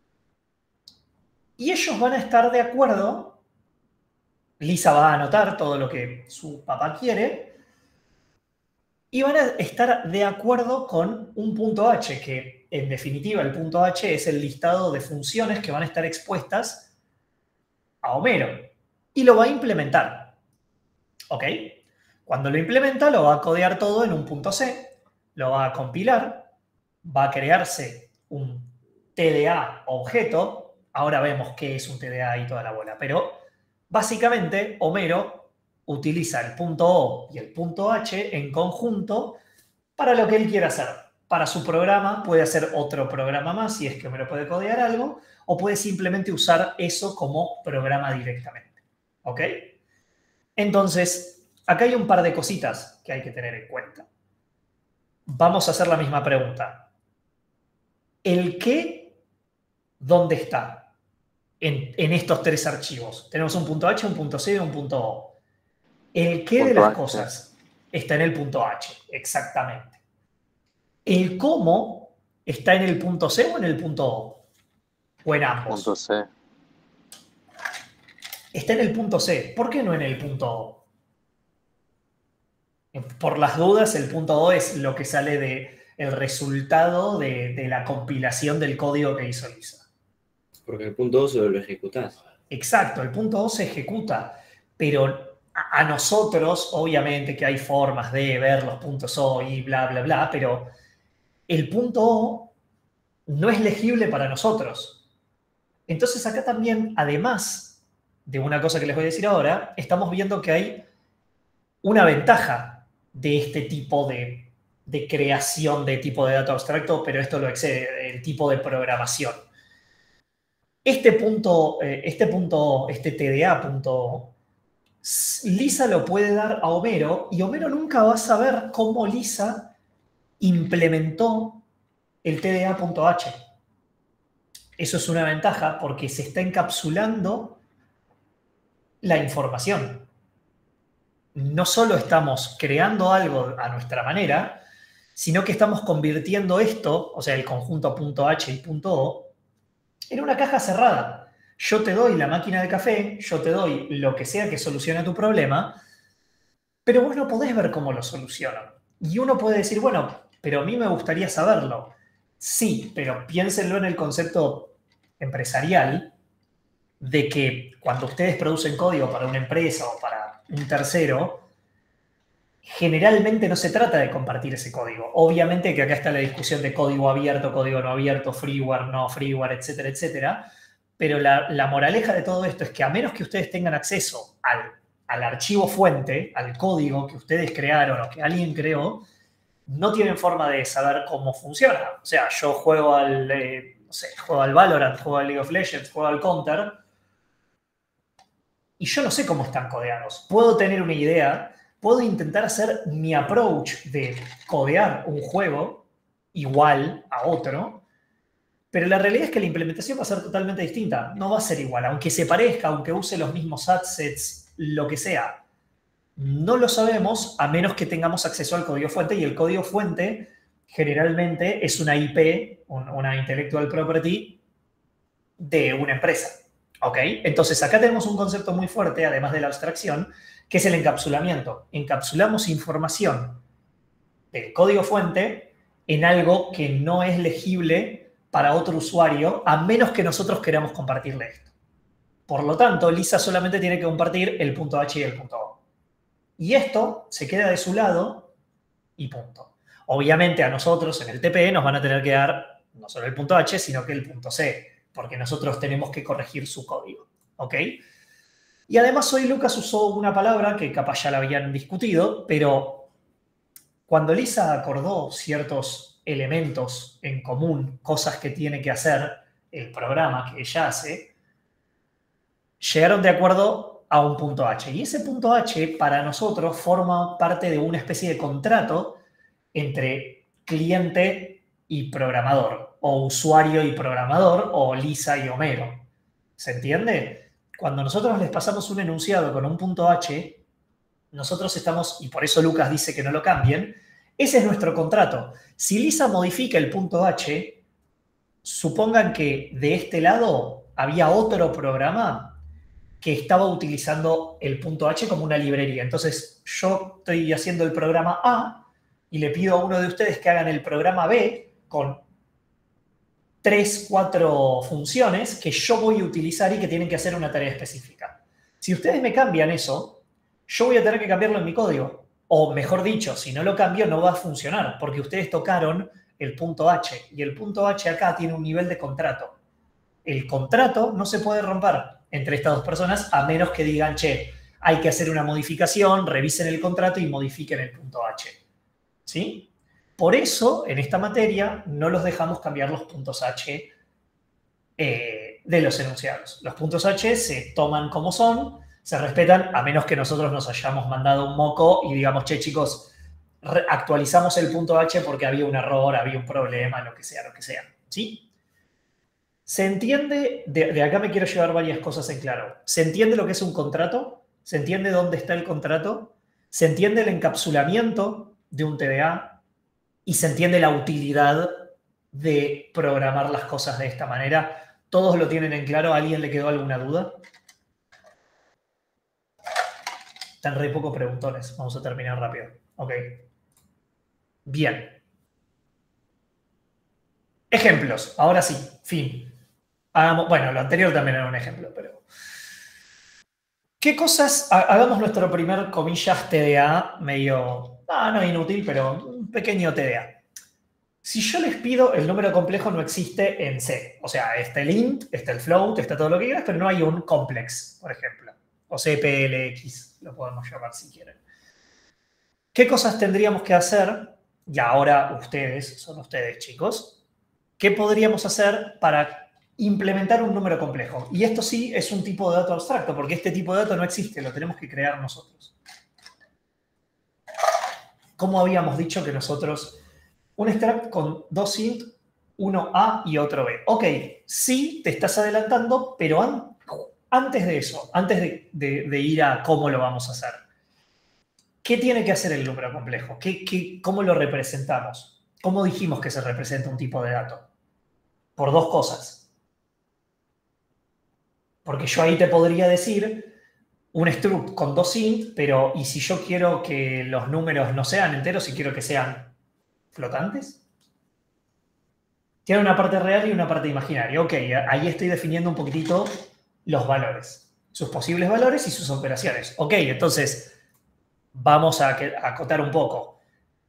Y ellos van a estar de acuerdo. Lisa va a anotar todo lo que su papá quiere. Y van a estar de acuerdo con un punto H, que en definitiva el punto H es el listado de funciones que van a estar expuestas a Homero. Y lo va a implementar. ¿Ok? Cuando lo implementa, lo va a codear todo en un punto C, lo va a compilar, va a crearse un T D A objeto. Ahora vemos qué es un T D A y toda la bola, pero básicamente Homero utiliza el punto O y el punto H en conjunto para lo que él quiera hacer. Para su programa puede hacer otro programa más si es que Homero puede codear algo, o puede simplemente usar eso como programa directamente. ¿Ok? Entonces, acá hay un par de cositas que hay que tener en cuenta. Vamos a hacer la misma pregunta. ¿El qué dónde está en, en estos tres archivos? Tenemos un punto H, un punto C y un punto O. ¿El qué de las cosas está en el punto H? Exactamente. ¿El cómo está en el punto C o en el punto O? ¿O en ambos? Punto C. Está en el punto C. ¿Por qué no en el punto O? Por las dudas, el punto O es lo que sale de el resultado de, de la compilación del código que hizo Lisa. Porque el punto O solo lo ejecutás. Exacto, el punto O se ejecuta, pero a, a nosotros, obviamente que hay formas de ver los puntos O y bla, bla, bla, pero el punto O no es legible para nosotros. Entonces acá también, además de una cosa que les voy a decir ahora, estamos viendo que hay una ventaja de este tipo de, de creación de tipo de dato abstracto, pero esto lo excede, el tipo de programación. Este punto, este punto, este T D A punto, Lisa lo puede dar a Homero y Homero nunca va a saber cómo Lisa implementó el T D A punto H. Eso es una ventaja porque se está encapsulando la información. No solo estamos creando algo a nuestra manera, sino que estamos convirtiendo esto, o sea, el conjunto .h y .o, en una caja cerrada. Yo te doy la máquina de café, yo te doy lo que sea que solucione tu problema, pero vos no podés ver cómo lo solucionan. Y uno puede decir, bueno, pero a mí me gustaría saberlo. Sí, pero piénsenlo en el concepto empresarial de que cuando ustedes producen código para una empresa o para un tercero, generalmente no se trata de compartir ese código. Obviamente que acá está la discusión de código abierto, código no abierto, freeware, no freeware, etcétera, etcétera. Pero la, la moraleja de todo esto es que a menos que ustedes tengan acceso al, al archivo fuente, al código que ustedes crearon o que alguien creó, no tienen forma de saber cómo funciona. O sea, yo juego al, eh, no sé, juego al Valorant, juego al League of Legends, juego al Counter, y yo no sé cómo están codeados. Puedo tener una idea, puedo intentar hacer mi approach de codear un juego igual a otro, pero la realidad es que la implementación va a ser totalmente distinta. No va a ser igual, aunque se parezca, aunque use los mismos assets, lo que sea. No lo sabemos a menos que tengamos acceso al código fuente, y el código fuente generalmente es una I P, una intellectual property de una empresa. ¿Ok? Entonces acá tenemos un concepto muy fuerte, además de la abstracción, que es el encapsulamiento. Encapsulamos información del código fuente en algo que no es legible para otro usuario, a menos que nosotros queramos compartirle esto. Por lo tanto, Lisa solamente tiene que compartir el punto H y el punto O. Y esto se queda de su lado y punto. Obviamente a nosotros en el T P E nos van a tener que dar no solo el punto H, sino que el punto C, porque nosotros tenemos que corregir su código. ¿Ok? Y además hoy Lucas usó una palabra que capaz ya la habían discutido, pero cuando Lisa acordó ciertos elementos en común, cosas que tiene que hacer el programa que ella hace, llegaron de acuerdo a un punto H. Y ese punto H para nosotros forma parte de una especie de contrato entre cliente y programador, o usuario y programador, o Lisa y Homero. ¿Se entiende? Cuando nosotros les pasamos un enunciado con un punto H, nosotros estamos, y por eso Lucas dice que no lo cambien, ese es nuestro contrato. Si Lisa modifica el punto H, supongan que de este lado había otro programa que estaba utilizando el punto H como una librería. Entonces, yo estoy haciendo el programa A y le pido a uno de ustedes que hagan el programa B con tres, cuatro funciones que yo voy a utilizar y que tienen que hacer una tarea específica. Si ustedes me cambian eso, yo voy a tener que cambiarlo en mi código. O mejor dicho, si no lo cambio no va a funcionar, porque ustedes tocaron el punto H. Y el punto H acá tiene un nivel de contrato. El contrato no se puede romper entre estas dos personas a menos que digan, che, hay que hacer una modificación, revisen el contrato y modifiquen el punto H. ¿Sí? Por eso, en esta materia, no los dejamos cambiar los puntos H eh, de los enunciados. Los puntos H se toman como son, se respetan, a menos que nosotros nos hayamos mandado un moco y digamos, che, chicos, actualizamos el punto H porque había un error, había un problema, lo que sea, lo que sea. ¿Sí? ¿Se entiende? De, de acá me quiero llevar varias cosas en claro. ¿Se entiende lo que es un contrato? ¿Se entiende dónde está el contrato? ¿Se entiende el encapsulamiento de un T D A? ¿Y se entiende la utilidad de programar las cosas de esta manera? ¿Todos lo tienen en claro? ¿A alguien le quedó alguna duda? Están re poco preguntones. Vamos a terminar rápido. Ok. Bien. Ejemplos. Ahora sí. Fin. Hagamos, bueno, lo anterior también era un ejemplo, pero... ¿Qué cosas? Hagamos nuestro primer, comillas, T D A medio... Ah, no inútil, pero un pequeño T D A. Si yo les pido, el número complejo no existe en C. O sea, está el int, está el float, está todo lo que quieras, pero no hay un complex, por ejemplo. O C P L X, lo podemos llamar si quieren. ¿Qué cosas tendríamos que hacer? Y ahora ustedes, son ustedes, chicos. ¿Qué podríamos hacer para implementar un número complejo? Y esto sí es un tipo de dato abstracto, porque este tipo de dato no existe, lo tenemos que crear nosotros. ¿Cómo habíamos dicho que nosotros... Un extract con dos int, uno A y otro B. Ok, sí, te estás adelantando, pero an antes de eso, antes de, de, de ir a cómo lo vamos a hacer, ¿qué tiene que hacer el número complejo? ¿Qué, qué, ¿Cómo lo representamos? ¿Cómo dijimos que se representa un tipo de dato? Por dos cosas. Porque yo ahí te podría decir un struct con dos int, pero ¿y si yo quiero que los números no sean enteros y quiero que sean flotantes? Tiene una parte real y una parte imaginaria. Ok, ahí estoy definiendo un poquitito los valores, sus posibles valores y sus operaciones. Ok, entonces, Vamos a, a acotar un poco.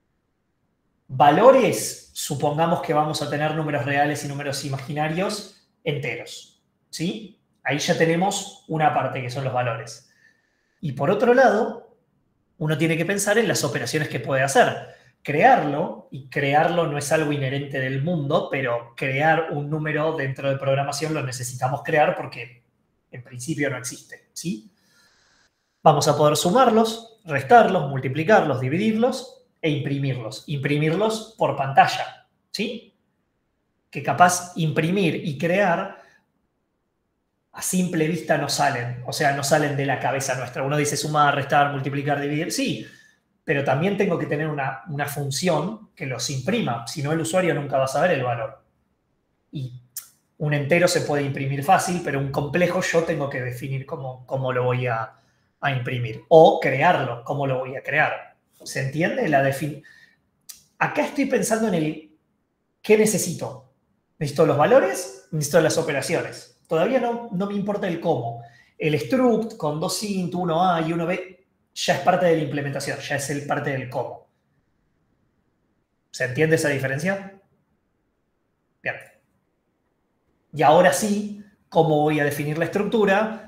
Valores, supongamos que vamos a tener números reales y números imaginarios enteros, ¿sí? Ahí ya tenemos una parte que son los valores. Y por otro lado, uno tiene que pensar en las operaciones que puede hacer. Crearlo, y crearlo no es algo inherente del mundo, pero crear un número dentro de programación lo necesitamos crear porque en principio no existe, ¿sí? Vamos a poder sumarlos, restarlos, multiplicarlos, dividirlos e imprimirlos. Imprimirlos por pantalla, ¿sí? Que capaz imprimir y crear a simple vista no salen. O sea, no salen de la cabeza nuestra. Uno dice sumar, restar, multiplicar, dividir. Sí, pero también tengo que tener una, una función que los imprima. Si no, el usuario nunca va a saber el valor. Y un entero se puede imprimir fácil, pero un complejo yo tengo que definir cómo, cómo lo voy a, a imprimir. O crearlo, cómo lo voy a crear. ¿Se entiende? La defin... Acá estoy pensando en el ¿qué necesito? ¿Necesito los valores? ¿Necesito las operaciones? Todavía no, no me importa el cómo. El struct con dos int, uno a y uno b ya es parte de la implementación, ya es el parte del cómo. ¿Se entiende esa diferencia? Bien. Y ahora sí, ¿cómo voy a definir la estructura?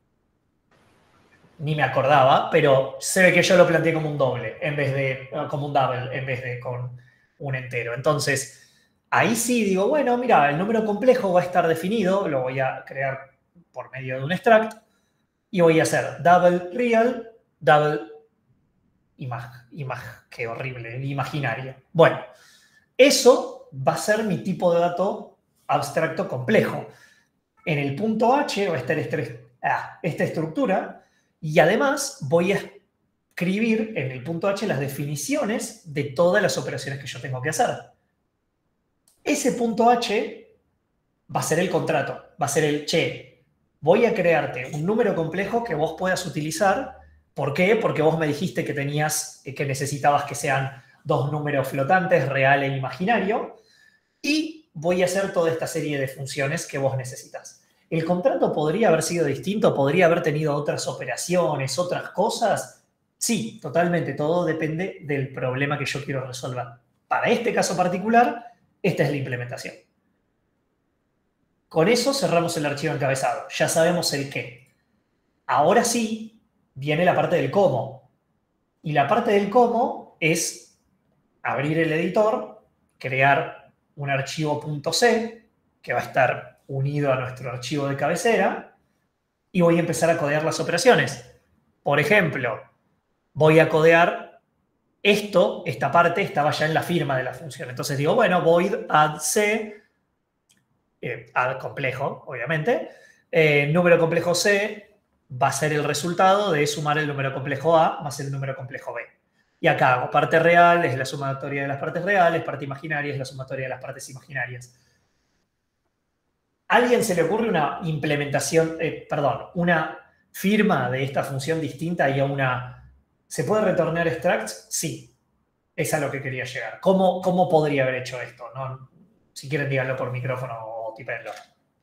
Ni me acordaba, pero se ve que yo lo planteé como un doble, en vez de, como un double, en vez de con un entero. Entonces, ahí sí digo, bueno, mira, el número complejo va a estar definido, lo voy a crear por medio de un extract, y voy a hacer double real, double imag, imag, qué horrible, imaginario. Bueno, eso va a ser mi tipo de dato abstracto complejo. En el punto H va a estar este, ah, esta estructura, y además voy a escribir en el punto H las definiciones de todas las operaciones que yo tengo que hacer. Ese punto H va a ser el contrato, va a ser el, che, voy a crearte un número complejo que vos puedas utilizar. ¿Por qué? Porque vos me dijiste que tenías, que necesitabas que sean dos números flotantes, real e imaginario, y voy a hacer toda esta serie de funciones que vos necesitas. ¿El contrato podría haber sido distinto? ¿Podría haber tenido otras operaciones, otras cosas? Sí, totalmente. Todo depende del problema que yo quiero resolver. Para este caso particular, esta es la implementación. Con eso cerramos el archivo encabezado. Ya sabemos el qué. Ahora sí, viene la parte del cómo. Y la parte del cómo es abrir el editor, crear un archivo .c que va a estar unido a nuestro archivo de cabecera y voy a empezar a codear las operaciones. Por ejemplo, voy a codear esto, esta parte estaba ya en la firma de la función. Entonces digo, bueno, void add c, eh, add complejo, obviamente, eh, número complejo c va a ser el resultado de sumar el número complejo a más el número complejo b. Y acá hago parte real, es la sumatoria de las partes reales, parte imaginaria es la sumatoria de las partes imaginarias. ¿A alguien se le ocurre una implementación, eh, perdón, una firma de esta función distinta y a una... ¿Se puede retornar extracts? Sí. Es a lo que quería llegar. ¿Cómo, cómo podría haber hecho esto? ¿No? Si quieren, díganlo por micrófono o típenlo.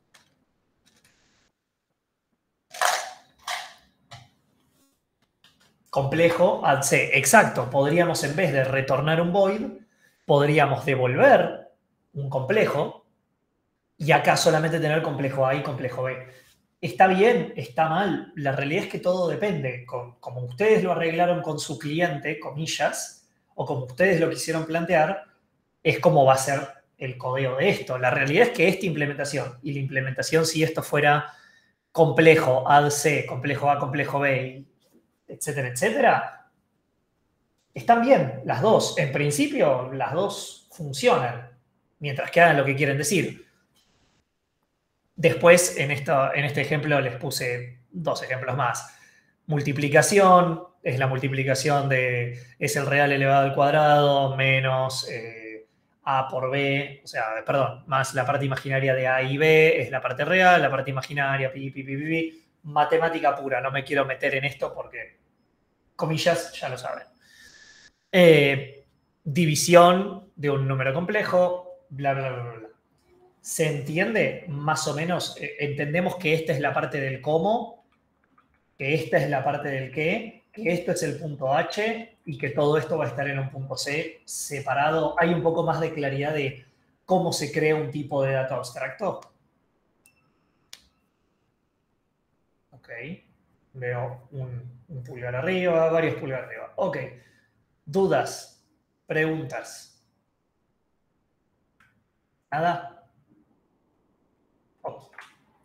Complejo add c. Exacto. Podríamos, en vez de retornar un void, podríamos devolver un complejo y acá solamente tener complejo A y complejo B. ¿Está bien? ¿Está mal? La realidad es que todo depende. Con, como ustedes lo arreglaron con su cliente, comillas, o como ustedes lo quisieron plantear, es como va a ser el codeo de esto. La realidad es que esta implementación, y la implementación si esto fuera complejo add c, complejo A, complejo B, etcétera, etcétera, están bien las dos. En principio, las dos funcionan, mientras que hagan lo que quieren decir. Después, en, esto, en este ejemplo, les puse dos ejemplos más. Multiplicación es la multiplicación de, es el real elevado al cuadrado menos eh, A por B, o sea, perdón, más la parte imaginaria de A y B es la parte real, la parte imaginaria, pi, pi, pi, pi, pi. Matemática pura, no me quiero meter en esto porque, comillas, ya lo saben. Eh, división de un número complejo, bla, bla, bla, bla. ¿Se entiende? Más o menos, eh, entendemos que esta es la parte del cómo, que esta es la parte del qué, que esto es el punto H y que todo esto va a estar en un punto C separado. Hay un poco más de claridad de cómo se crea un tipo de dato abstracto. Ok. Veo un, un pulgar arriba, varios pulgares arriba. Ok. ¿Dudas? ¿Preguntas? ¿Nada? Ok.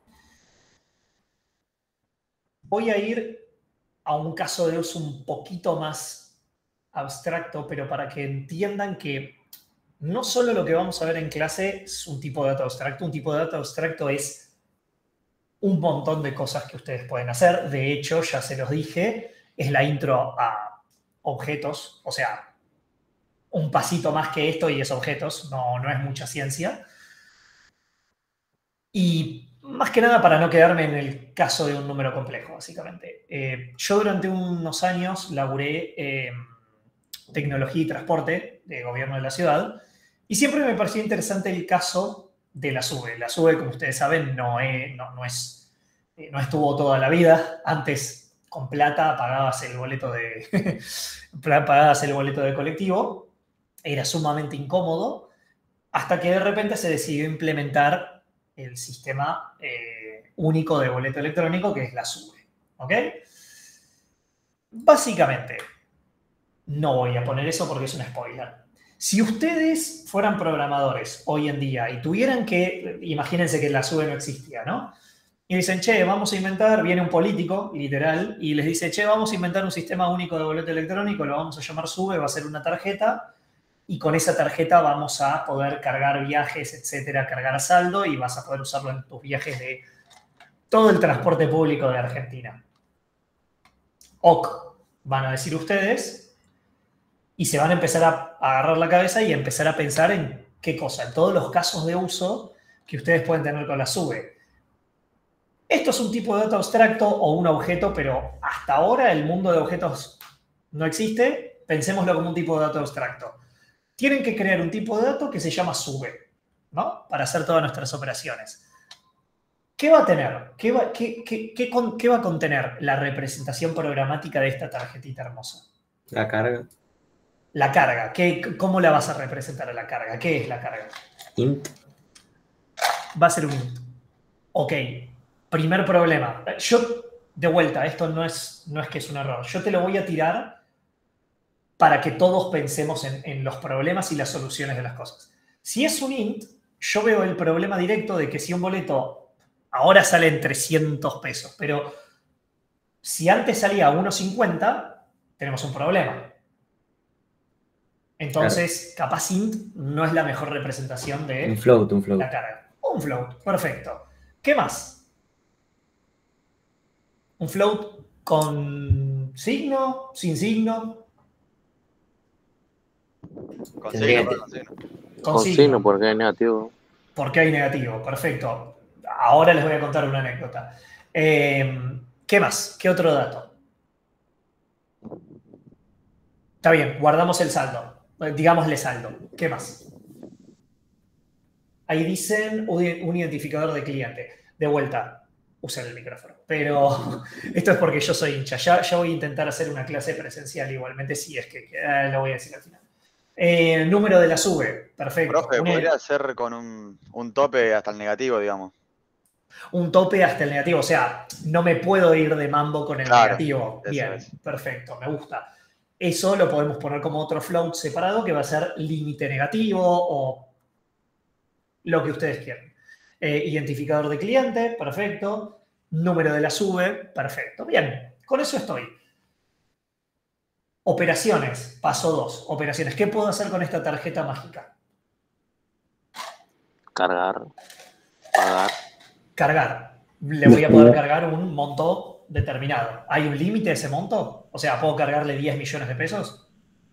Voy a ir a un caso de uso un poquito más abstracto, pero para que entiendan que no solo lo que vamos a ver en clase es un tipo de dato abstracto, un tipo de dato abstracto es un montón de cosas que ustedes pueden hacer. De hecho, ya se los dije, es la intro a objetos, o sea, un pasito más que esto y es objetos, no, no es mucha ciencia. Y más que nada para no quedarme en el caso de un número complejo, básicamente. Eh, yo durante unos años laburé eh, tecnología y transporte de gobierno de la ciudad y siempre me pareció interesante el caso de la SUBE. La SUBE, como ustedes saben, no, es, no, no, es, no estuvo toda la vida. Antes, con plata, pagabas el boleto de, pagabas el boleto de colectivo. Era sumamente incómodo hasta que de repente se decidió implementar el sistema eh, único de boleto electrónico, que es la SUBE. ¿Ok? Básicamente, no voy a poner eso porque es un spoiler. Si ustedes fueran programadores hoy en día y tuvieran que, imagínense que la SUBE no existía, ¿no? Y dicen, che, vamos a inventar, viene un político, literal, y les dice, che, vamos a inventar un sistema único de boleto electrónico, lo vamos a llamar SUBE, va a ser una tarjeta, y con esa tarjeta vamos a poder cargar viajes, etcétera, cargar saldo, y vas a poder usarlo en tus viajes de todo el transporte público de Argentina. Ok, van a decir ustedes, y se van a empezar a agarrar la cabeza y a empezar a pensar en qué cosa, en todos los casos de uso que ustedes pueden tener con la SUBE. Esto es un tipo de dato abstracto o un objeto, pero hasta ahora el mundo de objetos no existe. Pensémoslo como un tipo de dato abstracto. Tienen que crear un tipo de dato que se llama SUBE, ¿no? Para hacer todas nuestras operaciones. ¿Qué va a tener? ¿Qué va, qué, qué, qué, con, qué va a contener la representación programática de esta tarjetita hermosa? La carga. La carga. ¿Qué, ¿Cómo la vas a representar a la carga? ¿Qué es la carga? Int. Va a ser un int. Ok. Primer problema. Yo, de vuelta, esto no es, no es que es un error. Yo te lo voy a tirar para que todos pensemos en, en los problemas y las soluciones de las cosas. Si es un int, yo veo el problema directo de que si un boleto ahora sale en trescientos pesos, pero si antes salía a uno cincuenta, tenemos un problema. Entonces, claro, capaz int no es la mejor representación de un float, un float. la carga. Un float, perfecto. ¿Qué más? Un float con signo, sin signo. Con signo, con signo. Con Con signo. signo, porque es negativo. ¿Por qué hay negativo? Perfecto. Ahora les voy a contar una anécdota. Eh, ¿Qué más? ¿Qué otro dato? Está bien, guardamos el saldo. Digámosle saldo. ¿Qué más? Ahí dicen un identificador de cliente. De vuelta, usen el micrófono. Pero esto es porque yo soy hincha. Ya, ya voy a intentar hacer una clase presencial igualmente, si es que eh, lo voy a decir al final. Eh, número de la SUBE, perfecto. Profe, Un, podría ser con un, un tope hasta el negativo, digamos. un tope hasta el negativo, o sea, no me puedo ir de mambo con el Claro, negativo. Bien, es. perfecto, me gusta. Eso lo podemos poner como otro float separado que va a ser límite negativo o lo que ustedes quieran. Eh, identificador de cliente, perfecto. Número de la SUBE, perfecto. Bien, con eso estoy. Operaciones, paso dos. Operaciones. ¿Qué puedo hacer con esta tarjeta mágica? Cargar, pagar. Cargar. Le voy a poder cargar un monto determinado. ¿Hay un límite a ese monto? O sea, ¿puedo cargarle diez millones de pesos?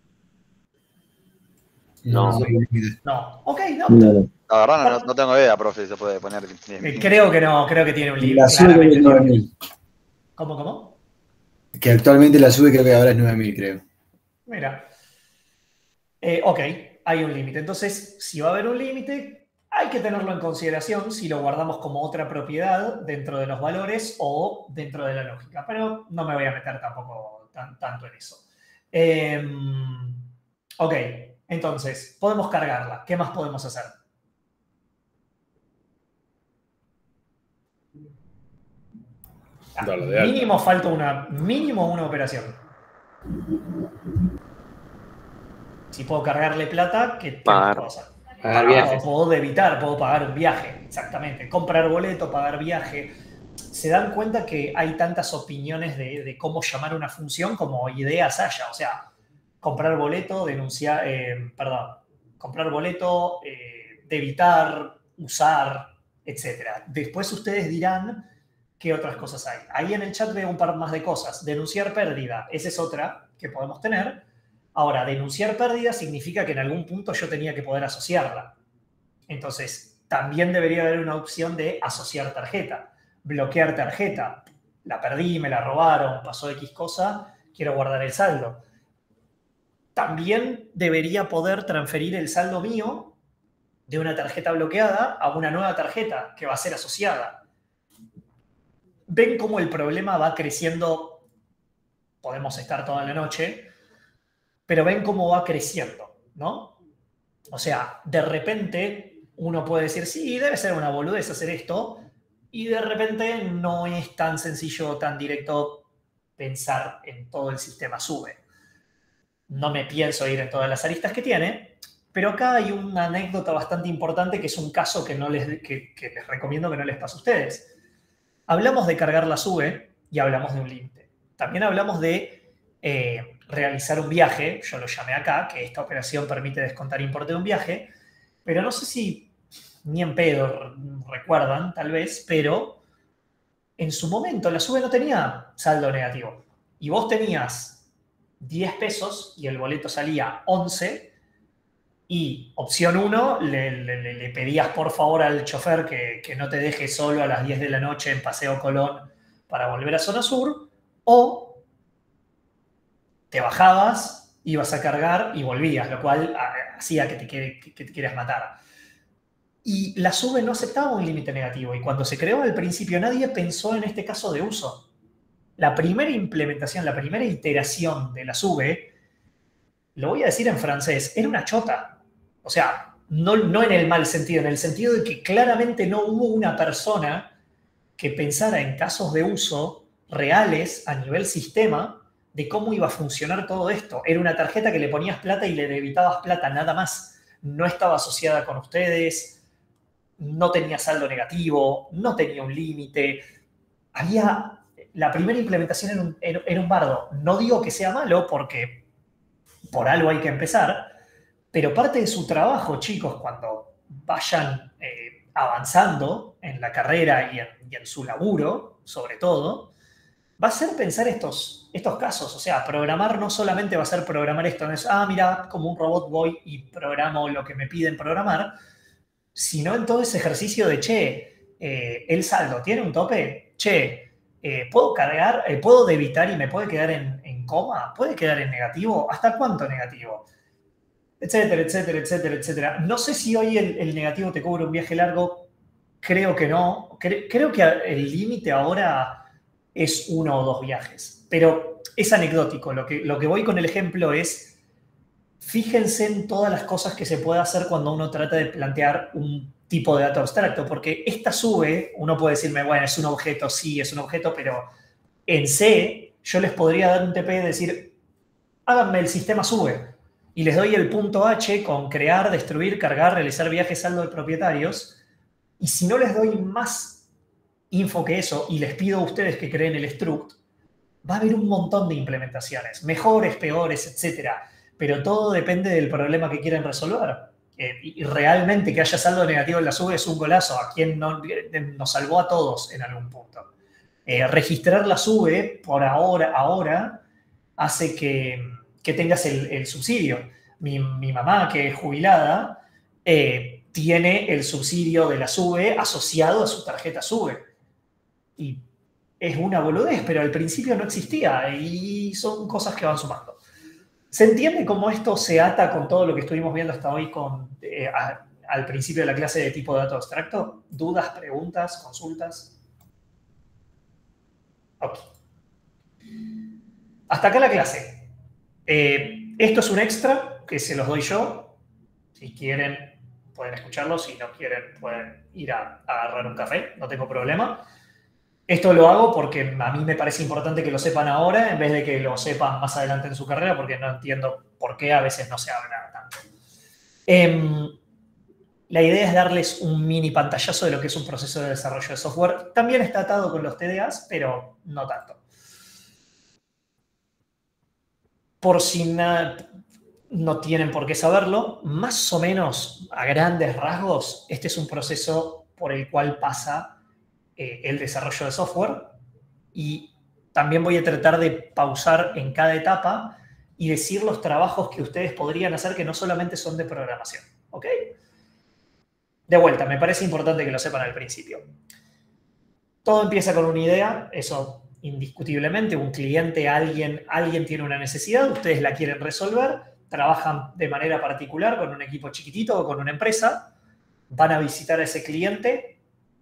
No. No. Ok, no. No. La verdad no, no tengo idea, profe, si se puede poner. Eh, Creo que no, creo que tiene un límite. La SUBE creo que es nueve mil. ¿Cómo, cómo? Que actualmente la SUBE creo que ahora es nueve mil, creo. Mira. Eh, ok, hay un límite. Entonces, si va a haber un límite, hay que tenerlo en consideración si lo guardamos como otra propiedad dentro de los valores o dentro de la lógica. Pero no me voy a meter tampoco, tan, tanto en eso. Eh, ok, entonces, podemos cargarla. ¿Qué más podemos hacer? Ah, Darla de alta. mínimo falta una, mínimo una operación. Si puedo cargarle plata, ¿qué, qué más Pagar. puedo hacer? Pagar Ah, viajes. puedo debitar, puedo pagar un viaje, exactamente. Comprar boleto, pagar viaje. Se dan cuenta que hay tantas opiniones de, de cómo llamar una función como ideas haya. O sea, comprar boleto, denunciar, eh, perdón, comprar boleto, eh, debitar, usar, etcétera. Después ustedes dirán qué otras cosas hay. Ahí en el chat veo un par más de cosas. Denunciar pérdida, esa es otra que podemos tener. Ahora, denunciar pérdida significa que en algún punto yo tenía que poder asociarla. Entonces, también debería haber una opción de asociar tarjeta, bloquear tarjeta. La perdí, me la robaron, pasó X cosa, quiero guardar el saldo. También debería poder transferir el saldo mío de una tarjeta bloqueada a una nueva tarjeta que va a ser asociada. Ven cómo el problema va creciendo. Podemos estar toda la noche, pero ven cómo va creciendo, ¿no? O sea, de repente uno puede decir, sí, debe ser una boludez hacer esto, y de repente no es tan sencillo, tan directo pensar en todo el sistema SUBE. No me pienso ir en todas las aristas que tiene, pero acá hay una anécdota bastante importante que es un caso que, no les, que, que les recomiendo que no les pase a ustedes. Hablamos de cargar la SUBE y hablamos de un límite. También hablamos de eh, realizar un viaje, yo lo llamé acá, que esta operación permite descontar importe de un viaje, pero no sé si ni en pedo recuerdan, tal vez, pero en su momento la SUBE no tenía saldo negativo. Y vos tenías diez pesos y el boleto salía once, y opción uno, le, le, le pedías por favor al chofer que, que no te deje solo a las diez de la noche en Paseo Colón para volver a Zona Sur, o te bajabas, ibas a cargar y volvías, lo cual hacía que te, que, que te quieras matar. Y la SUBE no aceptaba un límite negativo, y cuando se creó al principio nadie pensó en este caso de uso. La primera implementación, la primera iteración de la SUBE, lo voy a decir en francés, era una chota. O sea, no, no en el mal sentido, en el sentido de que claramente no hubo una persona que pensara en casos de uso reales a nivel sistema de cómo iba a funcionar todo esto. Era una tarjeta que le ponías plata y le debitabas plata, nada más. No estaba asociada con ustedes, no tenía saldo negativo, no tenía un límite. Había... La primera implementación era un, era un bardo. No digo que sea malo porque por algo hay que empezar, pero parte de su trabajo, chicos, cuando vayan eh, avanzando en la carrera y en, y en su laburo, sobre todo, va a ser pensar estos, estos casos. O sea, programar no solamente va a ser programar esto, no es, ah, mira, como un robot voy y programo lo que me piden programar, sino en todo ese ejercicio de, che, eh, el saldo tiene un tope, che, eh, ¿puedo cargar, eh, puedo debitar y me puede quedar en, en coma? ¿Puede quedar en negativo? ¿Hasta cuánto negativo? Etcétera, etcétera, etcétera, etcétera. No sé si hoy el, el negativo te cubre un viaje largo, creo que no. Cre- creo que el límite ahora es uno o dos viajes, pero es anecdótico. Lo que, lo que voy con el ejemplo es, fíjense en todas las cosas que se puede hacer cuando uno trata de plantear un tipo de dato abstracto, porque esta SUBE, uno puede decirme, bueno, es un objeto, sí, es un objeto, pero en C yo les podría dar un T P y decir, háganme el sistema SUBE, y les doy el punto H con crear, destruir, cargar, realizar viajes, saldo de propietarios, y si no les doy más info que eso y les pido a ustedes que creen el struct, va a haber un montón de implementaciones, mejores, peores, etcétera, pero todo depende del problema que quieran resolver. Eh, y realmente que haya saldo negativo en la SUBE es un golazo, a quien no, nos salvó a todos en algún punto. Eh, registrar la SUBE por ahora, ahora hace que, que tengas el, el subsidio. Mi, mi mamá, que es jubilada, eh, tiene el subsidio de la SUBE asociado a su tarjeta SUBE. Y es una boludez, pero al principio no existía y son cosas que van sumando. ¿Se entiende cómo esto se ata con todo lo que estuvimos viendo hasta hoy con, eh, a, al principio de la clase de tipo de dato abstracto? ¿Dudas, preguntas, consultas? Ok. hasta acá la clase. Eh, esto es un extra que se los doy yo. Si quieren, pueden escucharlo. Si no quieren, pueden ir a, a agarrar un café. No tengo problema. Esto lo hago porque a mí me parece importante que lo sepan ahora en vez de que lo sepan más adelante en su carrera, porque no entiendo por qué a veces no se habla tanto. Eh, la idea es darles un mini pantallazo de lo que es un proceso de desarrollo de software. También está atado con los T D As, pero no tanto. Por si na- no tienen por qué saberlo, más o menos a grandes rasgos, este es un proceso por el cual pasa eh, el desarrollo de software, y también voy a tratar de pausar en cada etapa y decir los trabajos que ustedes podrían hacer que no solamente son de programación. ¿Ok? De vuelta, me parece importante que lo sepan al principio. Todo empieza con una idea, eso indiscutiblemente. Un cliente, alguien, alguien tiene una necesidad, ustedes la quieren resolver, trabajan de manera particular con un equipo chiquitito o con una empresa, van a visitar a ese cliente.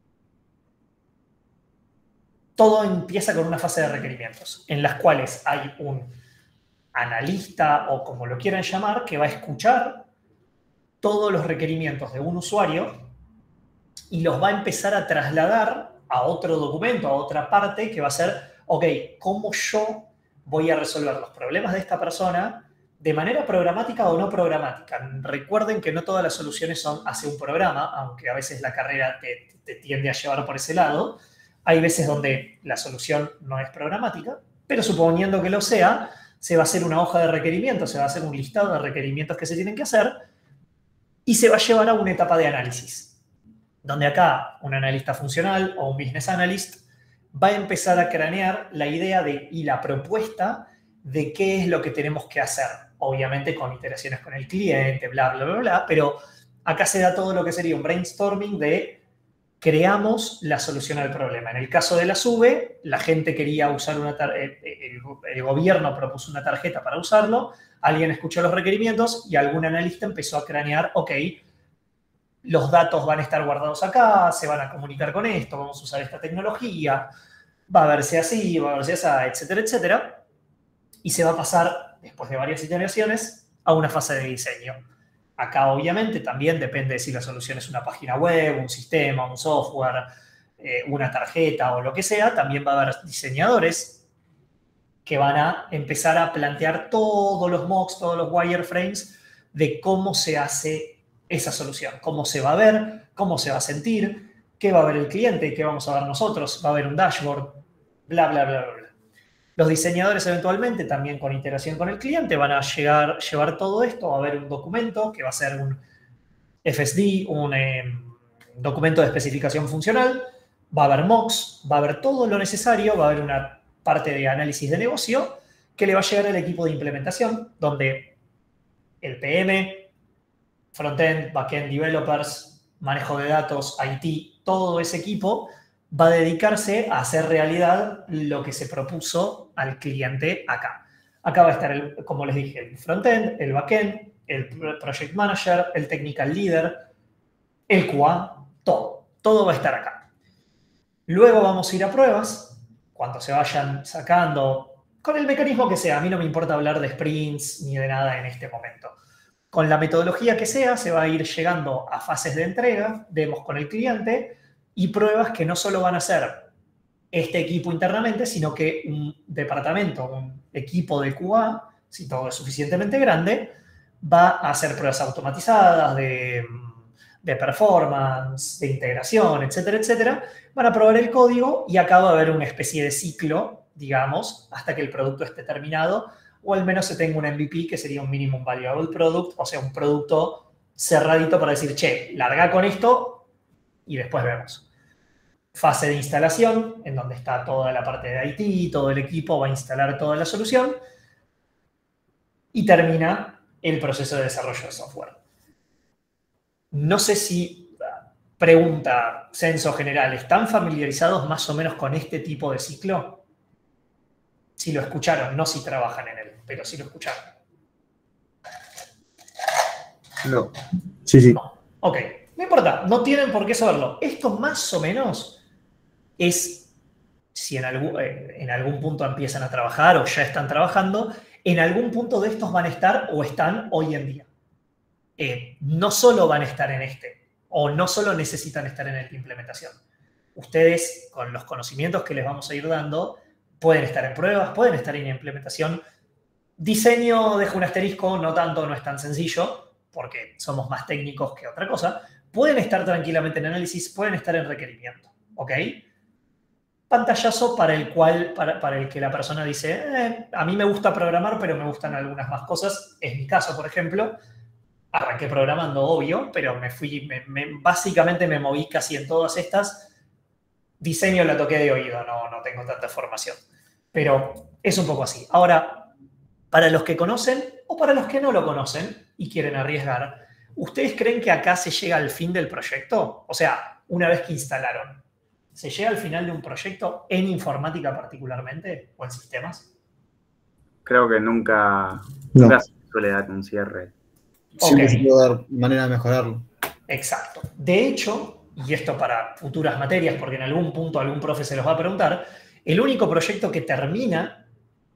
Todo empieza con una fase de requerimientos, en las cuales hay un analista, o como lo quieran llamar, que va a escuchar todos los requerimientos de un usuario y los va a empezar a trasladar a otro documento, a otra parte, que va a ser, ok, ¿cómo yo voy a resolver los problemas de esta persona de manera programática o no programática? Recuerden que no todas las soluciones son hacia un programa, aunque a veces la carrera te, te tiende a llevar por ese lado. Hay veces donde la solución no es programática, pero suponiendo que lo sea, se va a hacer una hoja de requerimientos, se va a hacer un listado de requerimientos que se tienen que hacer y se va a llevar a una etapa de análisis, donde acá un analista funcional o un business analyst va a empezar a cranear la idea de, y la propuesta de qué es lo que tenemos que hacer. Obviamente con iteraciones con el cliente, bla, bla, bla, bla, pero acá se da todo lo que sería un brainstorming de creamos la solución al problema. En el caso de la SUBE, la gente quería usar una tarjeta, el, el gobierno propuso una tarjeta para usarlo, alguien escuchó los requerimientos y algún analista empezó a cranear, ok, los datos van a estar guardados acá, se van a comunicar con esto, vamos a usar esta tecnología, va a verse así, va a verse así, etcétera, etcétera, y se va a pasar, después de varias iteraciones, a una fase de diseño. Acá, obviamente, también depende de si la solución es una página web, un sistema, un software, eh, una tarjeta o lo que sea. También va a haber diseñadores que van a empezar a plantear todos los mocks, todos los wireframes de cómo se hace esa solución, cómo se va a ver, cómo se va a sentir, qué va a ver el cliente, qué vamos a ver nosotros, va a haber un dashboard, bla, bla, bla, bla, bla. Los diseñadores eventualmente, también con iteración con el cliente, van a llegar, llevar todo esto, va a haber un documento que va a ser un F S D, un eh, documento de especificación funcional, va a haber mocks, va a haber todo lo necesario, va a haber una parte de análisis de negocio que le va a llegar al equipo de implementación, donde el P M, frontend, backend developers, manejo de datos, I T, todo ese equipo va a dedicarse a hacer realidad lo que se propuso al cliente acá. Acá va a estar, el, como les dije, el frontend, el backend, el project manager, el technical leader, el Q A, todo. Todo va a estar acá. Luego vamos a ir a pruebas, cuando se vayan sacando, con el mecanismo que sea. A mí no me importa hablar de sprints ni de nada en este momento. Con la metodología que sea, se va a ir llegando a fases de entrega, demos con el cliente, y pruebas que no solo van a ser este equipo internamente, sino que un departamento, un equipo de Q A, si todo es suficientemente grande, va a hacer pruebas automatizadas de, de performance, de integración, etcétera, etcétera. Van a probar el código y acá va a haber una especie de ciclo, digamos, hasta que el producto esté terminado, o al menos se tenga un M V P, que sería un Minimum Viable Product, o sea, un producto cerradito para decir, che, larga con esto y después vemos. Fase de instalación, en donde está toda la parte de I T, todo el equipo va a instalar toda la solución y termina el proceso de desarrollo de software. No sé si, pregunta, censo general, ¿están familiarizados más o menos con este tipo de ciclo? Si lo escucharon, no si trabajan en él, pero si lo escucharon. No. Sí, sí. No. Ok, no importa, no tienen por qué saberlo. Esto más o menos es si en algún, eh, en algún punto empiezan a trabajar o ya están trabajando, en algún punto de estos van a estar o están hoy en día. Eh, no solo van a estar en este, o no solo necesitan estar en el de implementación. Ustedes, con los conocimientos que les vamos a ir dando, pueden estar en pruebas, pueden estar en implementación. Diseño, dejo un asterisco, no tanto, no es tan sencillo, porque somos más técnicos que otra cosa. Pueden estar tranquilamente en análisis, pueden estar en requerimiento, ¿ok? Pantallazo para el cual, para, para el que la persona dice, eh, a mí me gusta programar, pero me gustan algunas más cosas. Es mi caso, por ejemplo. Arranqué programando, obvio, pero me fui, me, me, básicamente me moví casi en todas estas. Diseño la toqué de oído, no, no tengo tanta formación. Pero es un poco así. Ahora, para los que conocen o para los que no lo conocen y quieren arriesgar, ¿ustedes creen que acá se llega al fin del proyecto? O sea, una vez que instalaron, ¿se llega al final de un proyecto en informática particularmente o en sistemas? Creo que nunca, No. nunca se suele dar un cierre. Siempre Ok. se puede dar manera de mejorarlo. Exacto. De hecho, y esto para futuras materias, porque en algún punto algún profe se los va a preguntar, el único proyecto que termina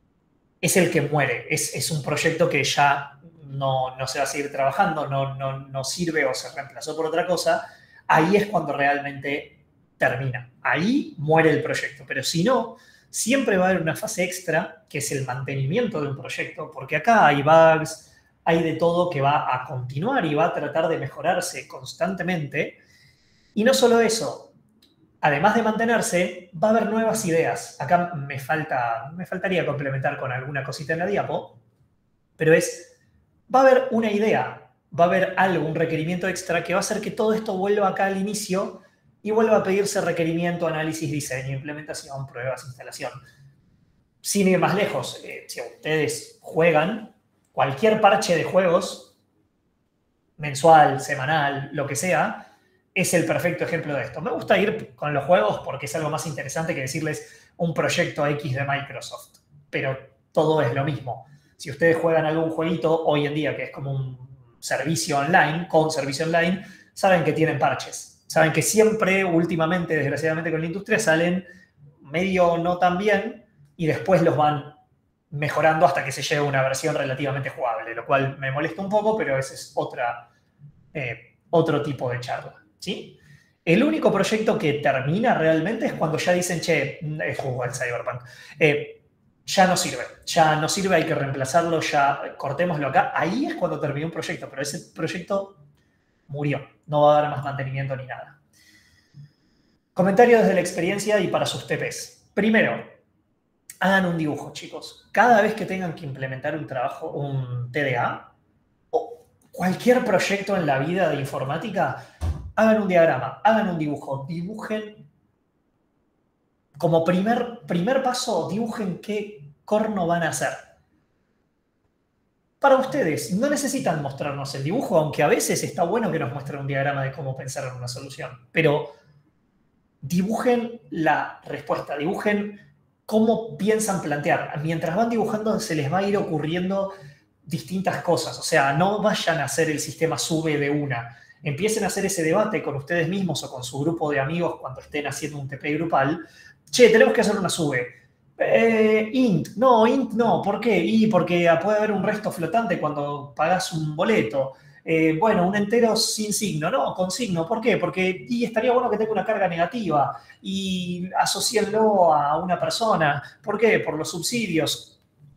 es el que muere. Es, es un proyecto que ya no, no se va a seguir trabajando, no, no, no sirve o se reemplazó por otra cosa. Ahí es cuando realmente termina. Ahí muere el proyecto. Pero si no, siempre va a haber una fase extra, que es el mantenimiento de un proyecto, porque acá hay bugs, hay de todo que va a continuar y va a tratar de mejorarse constantemente. Y no solo eso, además de mantenerse, va a haber nuevas ideas. Acá me, falta, me faltaría complementar con alguna cosita en la diapo, pero es, va a haber una idea, va a haber algo, un requerimiento extra que va a hacer que todo esto vuelva acá al inicio y vuelva a pedirse requerimiento, análisis, diseño, implementación, pruebas, instalación. Sin ir más lejos, eh, si ustedes juegan, cualquier parche de juegos, mensual, semanal, lo que sea, es el perfecto ejemplo de esto. Me gusta ir con los juegos porque es algo más interesante que decirles un proyecto X de Microsoft, pero todo es lo mismo. Si ustedes juegan algún jueguito hoy en día que es como un servicio online, con servicio online, saben que tienen parches. Saben que siempre, últimamente, desgraciadamente con la industria, salen medio no tan bien y después los van mejorando hasta que se llegue a una versión relativamente jugable, lo cual me molesta un poco, pero ese es otra, eh, otro tipo de charla, ¿sí? El único proyecto que termina realmente es cuando ya dicen, che, es juego el Cyberpunk, eh, ya no sirve, ya no sirve, hay que reemplazarlo, ya cortémoslo acá. Ahí es cuando terminó un proyecto, pero ese proyecto murió, no va a haber más mantenimiento ni nada. Comentario desde la experiencia y para sus T Ps. Primero, hagan un dibujo, chicos. Cada vez que tengan que implementar un trabajo, un T D A, o cualquier proyecto en la vida de informática, hagan un diagrama, hagan un dibujo, dibujen, como primer, primer paso, dibujen qué corno van a hacer. Para ustedes, no necesitan mostrarnos el dibujo, aunque a veces está bueno que nos muestren un diagrama de cómo pensar en una solución, pero dibujen la respuesta, dibujen cómo piensan plantear. Mientras van dibujando se les va a ir ocurriendo distintas cosas. O sea, no vayan a hacer el sistema sube de una. Empiecen a hacer ese debate con ustedes mismos o con su grupo de amigos cuando estén haciendo un T P grupal. Che, tenemos que hacer una sube. Eh, int. No, int no. ¿Por qué? Y porque puede haber un resto flotante cuando pagas un boleto. Eh, bueno, un entero sin signo, no, con signo. ¿Por qué? Porque y estaría bueno que tenga una carga negativa y asocienlo a una persona. ¿Por qué? Por los subsidios.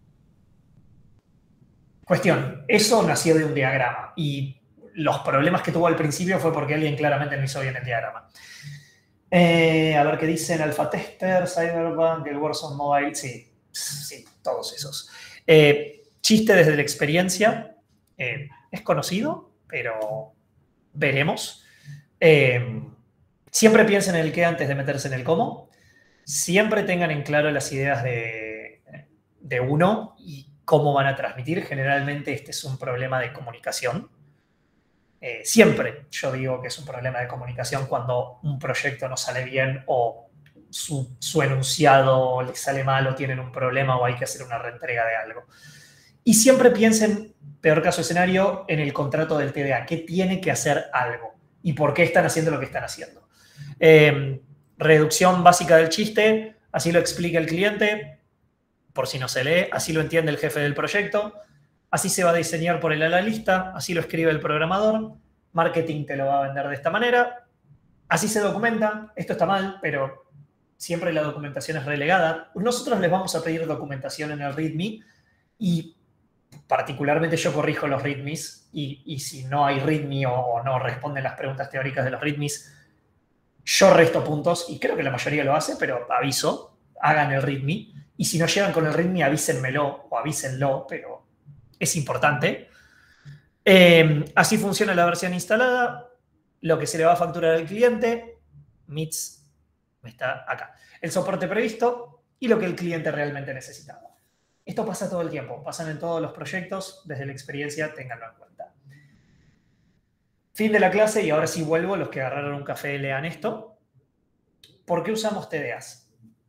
Cuestión, eso nació de un diagrama y los problemas que tuvo al principio fue porque alguien claramente no hizo bien el diagrama. Eh, a ver qué dicen Alpha Tester, Cyberpunk, el Warzone Mobile, sí, sí, todos esos. Eh, chiste desde la experiencia. Eh, es conocido, pero veremos. Eh, siempre piensen en el qué antes de meterse en el cómo. Siempre tengan en claro las ideas de, de uno y cómo van a transmitir. Generalmente este es un problema de comunicación. Eh, siempre yo digo que es un problema de comunicación cuando un proyecto no sale bien o su, su enunciado le sale mal o tienen un problema o hay que hacer una reentrega de algo. Y siempre piensen, peor caso escenario, en el contrato del T D A. ¿Qué tiene que hacer algo? ¿Y por qué están haciendo lo que están haciendo? Eh, reducción básica del chiste. Así lo explica el cliente, por si no se lee, así lo entiende el jefe del proyecto, así se va a diseñar por el analista, así lo escribe el programador, marketing te lo va a vender de esta manera, así se documenta, esto está mal, pero siempre la documentación es relegada. Nosotros les vamos a pedir documentación en el README y particularmente yo corrijo los READMEs y, y si no hay README o, o no responden las preguntas teóricas de los READMEs, yo resto puntos y creo que la mayoría lo hace, pero aviso, hagan el README y si no llegan con el README avísenmelo o avísenlo, pero es importante. Eh, así funciona la versión instalada, lo que se le va a facturar al cliente, M I T S está acá, el soporte previsto y lo que el cliente realmente necesitaba. Esto pasa todo el tiempo, pasan en todos los proyectos, desde la experiencia, ténganlo en cuenta. Fin de la clase y ahora sí vuelvo, los que agarraron un café lean esto. ¿Por qué usamos T D As?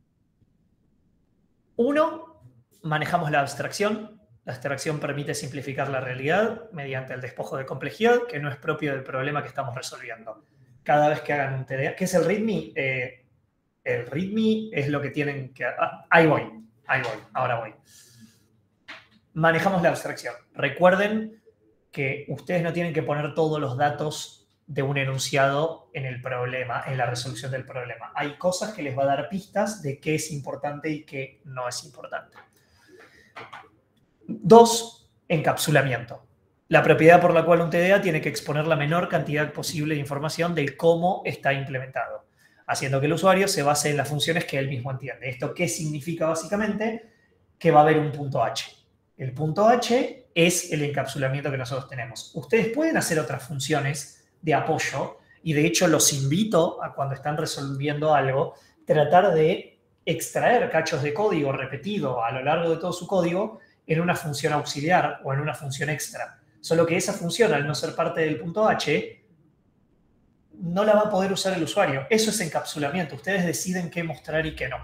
Uno, manejamos la abstracción. La abstracción permite simplificar la realidad mediante el despojo de complejidad, que no es propio del problema que estamos resolviendo. Cada vez que hagan un T D A, ¿qué es el README? Eh, el README es lo que tienen que... Ah, ahí voy, ahí voy, ahora voy. Manejamos la abstracción. Recuerden que ustedes no tienen que poner todos los datos de un enunciado en el problema, en la resolución del problema. Hay cosas que les va a dar pistas de qué es importante y qué no es importante. Dos, encapsulamiento. La propiedad por la cual un T D A tiene que exponer la menor cantidad posible de información de cómo está implementado, haciendo que el usuario se base en las funciones que él mismo entiende. ¿Esto qué significa básicamente? Que va a haber un punto H. El punto H es el encapsulamiento que nosotros tenemos. Ustedes pueden hacer otras funciones de apoyo y de hecho los invito a cuando están resolviendo algo, tratar de extraer cachos de código repetido a lo largo de todo su código en una función auxiliar o en una función extra. Solo que esa función, al no ser parte del punto H, no la va a poder usar el usuario. Eso es encapsulamiento. Ustedes deciden qué mostrar y qué no.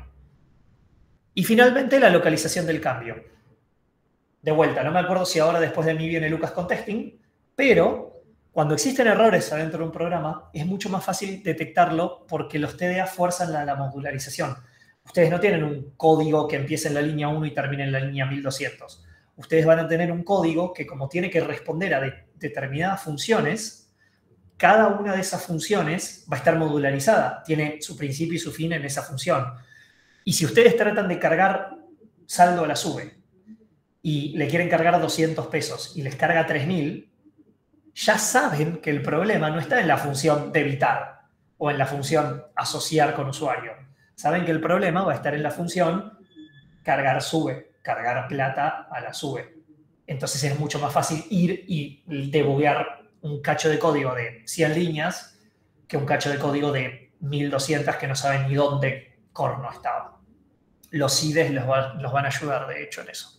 Y finalmente, la localización del cambio. De vuelta, no me acuerdo si ahora después de mí viene Lucas con testing, pero cuando existen errores adentro de un programa, es mucho más fácil detectarlo porque los T D A fuerzan la, la modularización. Ustedes no tienen un código que empiece en la línea uno y termine en la línea mil doscientos. Ustedes van a tener un código que, como tiene que responder a de, determinadas funciones, cada una de esas funciones va a estar modularizada. Tiene su principio y su fin en esa función. Y si ustedes tratan de cargar saldo a la sube y le quieren cargar doscientos pesos y les carga tres mil, ya saben que el problema no está en la función debitar o en la función asociar con usuario. Saben que el problema va a estar en la función cargar sube, cargar plata a la sube. Entonces es mucho más fácil ir y debuguear un cacho de código de cien líneas que un cacho de código de mil doscientas que no saben ni dónde corno estaba. Los I D Es los, va, los van a ayudar, de hecho, en eso.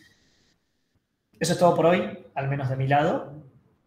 Eso es todo por hoy, al menos de mi lado.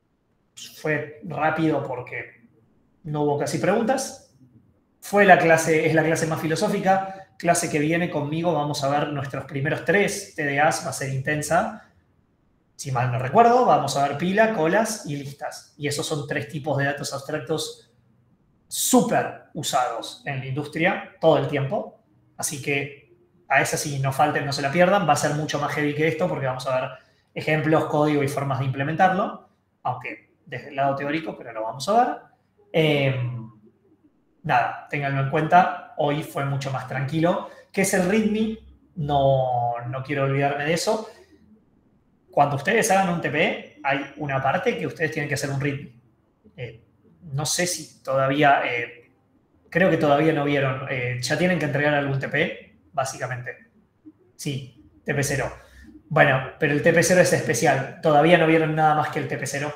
Fue rápido porque no hubo casi preguntas. Fue la clase, es la clase más filosófica. Clase que viene conmigo, vamos a ver nuestros primeros tres T D As, va a ser intensa. Si mal no recuerdo, vamos a ver pila, colas y listas. Y esos son tres tipos de datos abstractos súper usados en la industria todo el tiempo. Así que a esa sí, no falten, no se la pierdan. Va a ser mucho más heavy que esto porque vamos a ver ejemplos, código y formas de implementarlo, aunque desde el lado teórico, pero lo vamos a ver. Eh, nada, ténganlo en cuenta. Hoy fue mucho más tranquilo. ¿Qué es el README? No, no quiero olvidarme de eso. Cuando ustedes hagan un T P, hay una parte que ustedes tienen que hacer un README. Eh, no sé si todavía... Eh, creo que todavía no vieron. Eh, ya tienen que entregar algún T P, básicamente. Sí, T P cero. Bueno, pero el T P cero es especial. ¿Todavía no vieron nada más que el T P cero?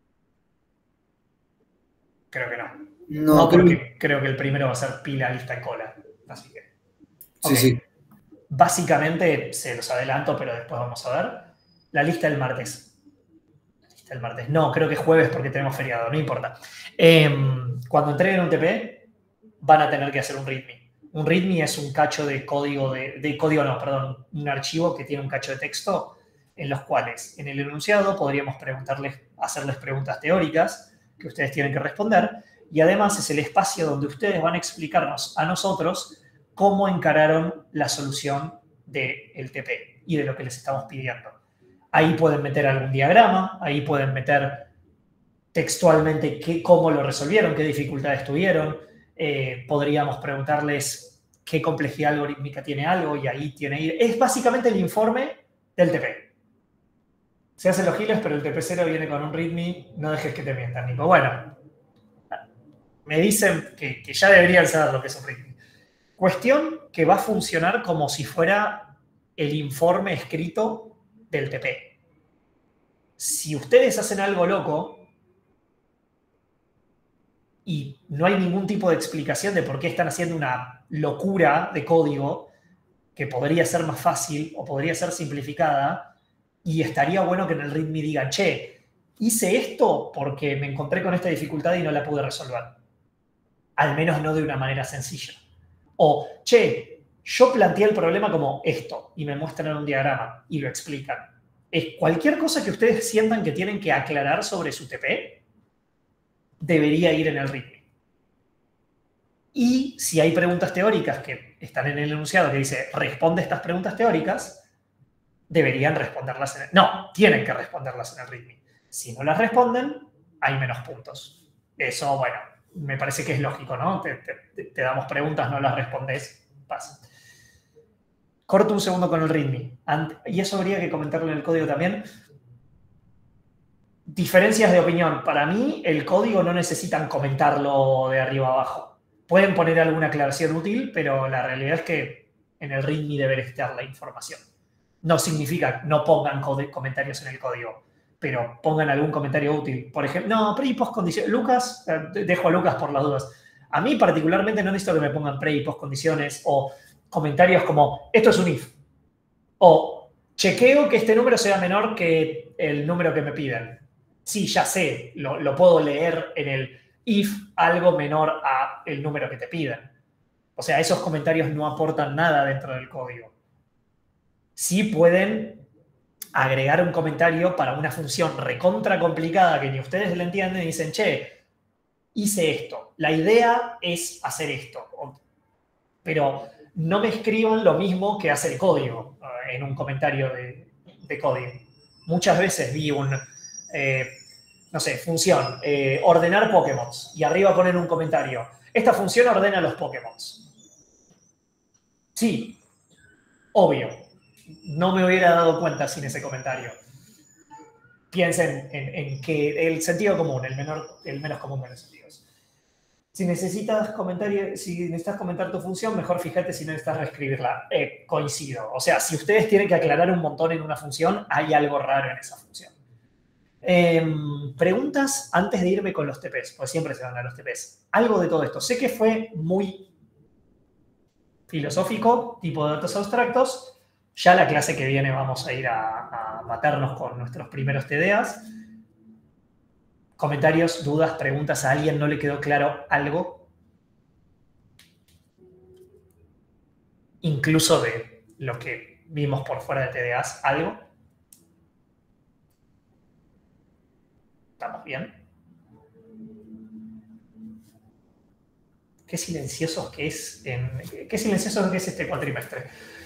Creo que no. No, No, creo- porque creo que el primero va a ser pila, lista y cola. Así que... Sí, Ok. sí. Básicamente, se los adelanto, pero después vamos a ver. La lista del martes. La lista del martes. No, creo que es jueves porque tenemos feriado, no importa. Eh, cuando entreguen un T P, van a tener que hacer un README. Un README es un cacho de código, de, de código no, perdón, un archivo que tiene un cacho de texto en los cuales en el enunciado podríamos preguntarles, hacerles preguntas teóricas que ustedes tienen que responder y además es el espacio donde ustedes van a explicarnos a nosotros cómo encararon la solución del T P y de lo que les estamos pidiendo. Ahí pueden meter algún diagrama, ahí pueden meter textualmente qué, cómo lo resolvieron, qué dificultades tuvieron. Eh, podríamos preguntarles qué complejidad algorítmica tiene algo y ahí tiene... Es básicamente el informe del T P. Se hacen los giles, pero el T P cero viene con un readme, no dejes que te mientan, Nico. Bueno, me dicen que, que ya deberían saber lo que es un readme. Cuestión que va a funcionar como si fuera el informe escrito del T P. Si ustedes hacen algo loco y no hay ningún tipo de explicación de por qué están haciendo una locura de código que podría ser más fácil o podría ser simplificada, y estaría bueno que en el readme digan, che, hice esto porque me encontré con esta dificultad y no la pude resolver. Al menos no de una manera sencilla. O, che, yo planteé el problema como esto y me muestran un diagrama y lo explican. Es cualquier cosa que ustedes sientan que tienen que aclarar sobre su T P, debería ir en el readme. Y si hay preguntas teóricas que están en el enunciado que dice, responde estas preguntas teóricas, deberían responderlas en el... No, tienen que responderlas en el readme. Si no las responden, hay menos puntos. Eso, bueno, me parece que es lógico, ¿no? Te, te, te damos preguntas, no las respondes, pasa. Corto un segundo con el readme. Y eso habría que comentarlo en el código también. Diferencias de opinión. Para mí, el código no necesitan comentarlo de arriba a abajo. Pueden poner alguna aclaración útil, pero la realidad es que en el readme debe estar la información. No significa no pongan comentarios en el código, pero pongan algún comentario útil. Por ejemplo, no, pre y post condiciones. Lucas, dejo a Lucas por las dudas. A mí particularmente no necesito que me pongan pre y post condiciones o comentarios como, esto es un if. O chequeo que este número sea menor que el número que me piden. Sí, ya sé, lo, lo puedo leer en el if algo menor a el número que te piden. O sea, esos comentarios no aportan nada dentro del código. Sí pueden agregar un comentario para una función recontra complicada que ni ustedes le entienden y dicen, che, hice esto. La idea es hacer esto. Pero no me escriban lo mismo que hace el código en un comentario de, de código. Muchas veces vi un, eh, no sé, función, eh, ordenar Pokémon. Y arriba ponen un comentario. Esta función ordena los Pokémon. Sí, obvio. No me hubiera dado cuenta sin ese comentario. Piensen en, en que el sentido común, el, menor, el menos común de los sentidos. Si necesitas, si necesitas comentar tu función, mejor fíjate si no necesitas reescribirla. Eh, coincido. O sea, si ustedes tienen que aclarar un montón en una función, hay algo raro en esa función. Eh, preguntas antes de irme con los T Ps, porque siempre se van a los T Ps. Algo de todo esto. Sé que fue muy filosófico, tipo de datos abstractos. Ya la clase que viene vamos a ir a, a matarnos con nuestros primeros T D As. Comentarios, dudas, preguntas. ¿A alguien no le quedó claro algo? Incluso de lo que vimos por fuera de T D As, ¿algo? ¿Estamos bien? Qué silenciosos que es, en, qué silencioso que es este cuatrimestre.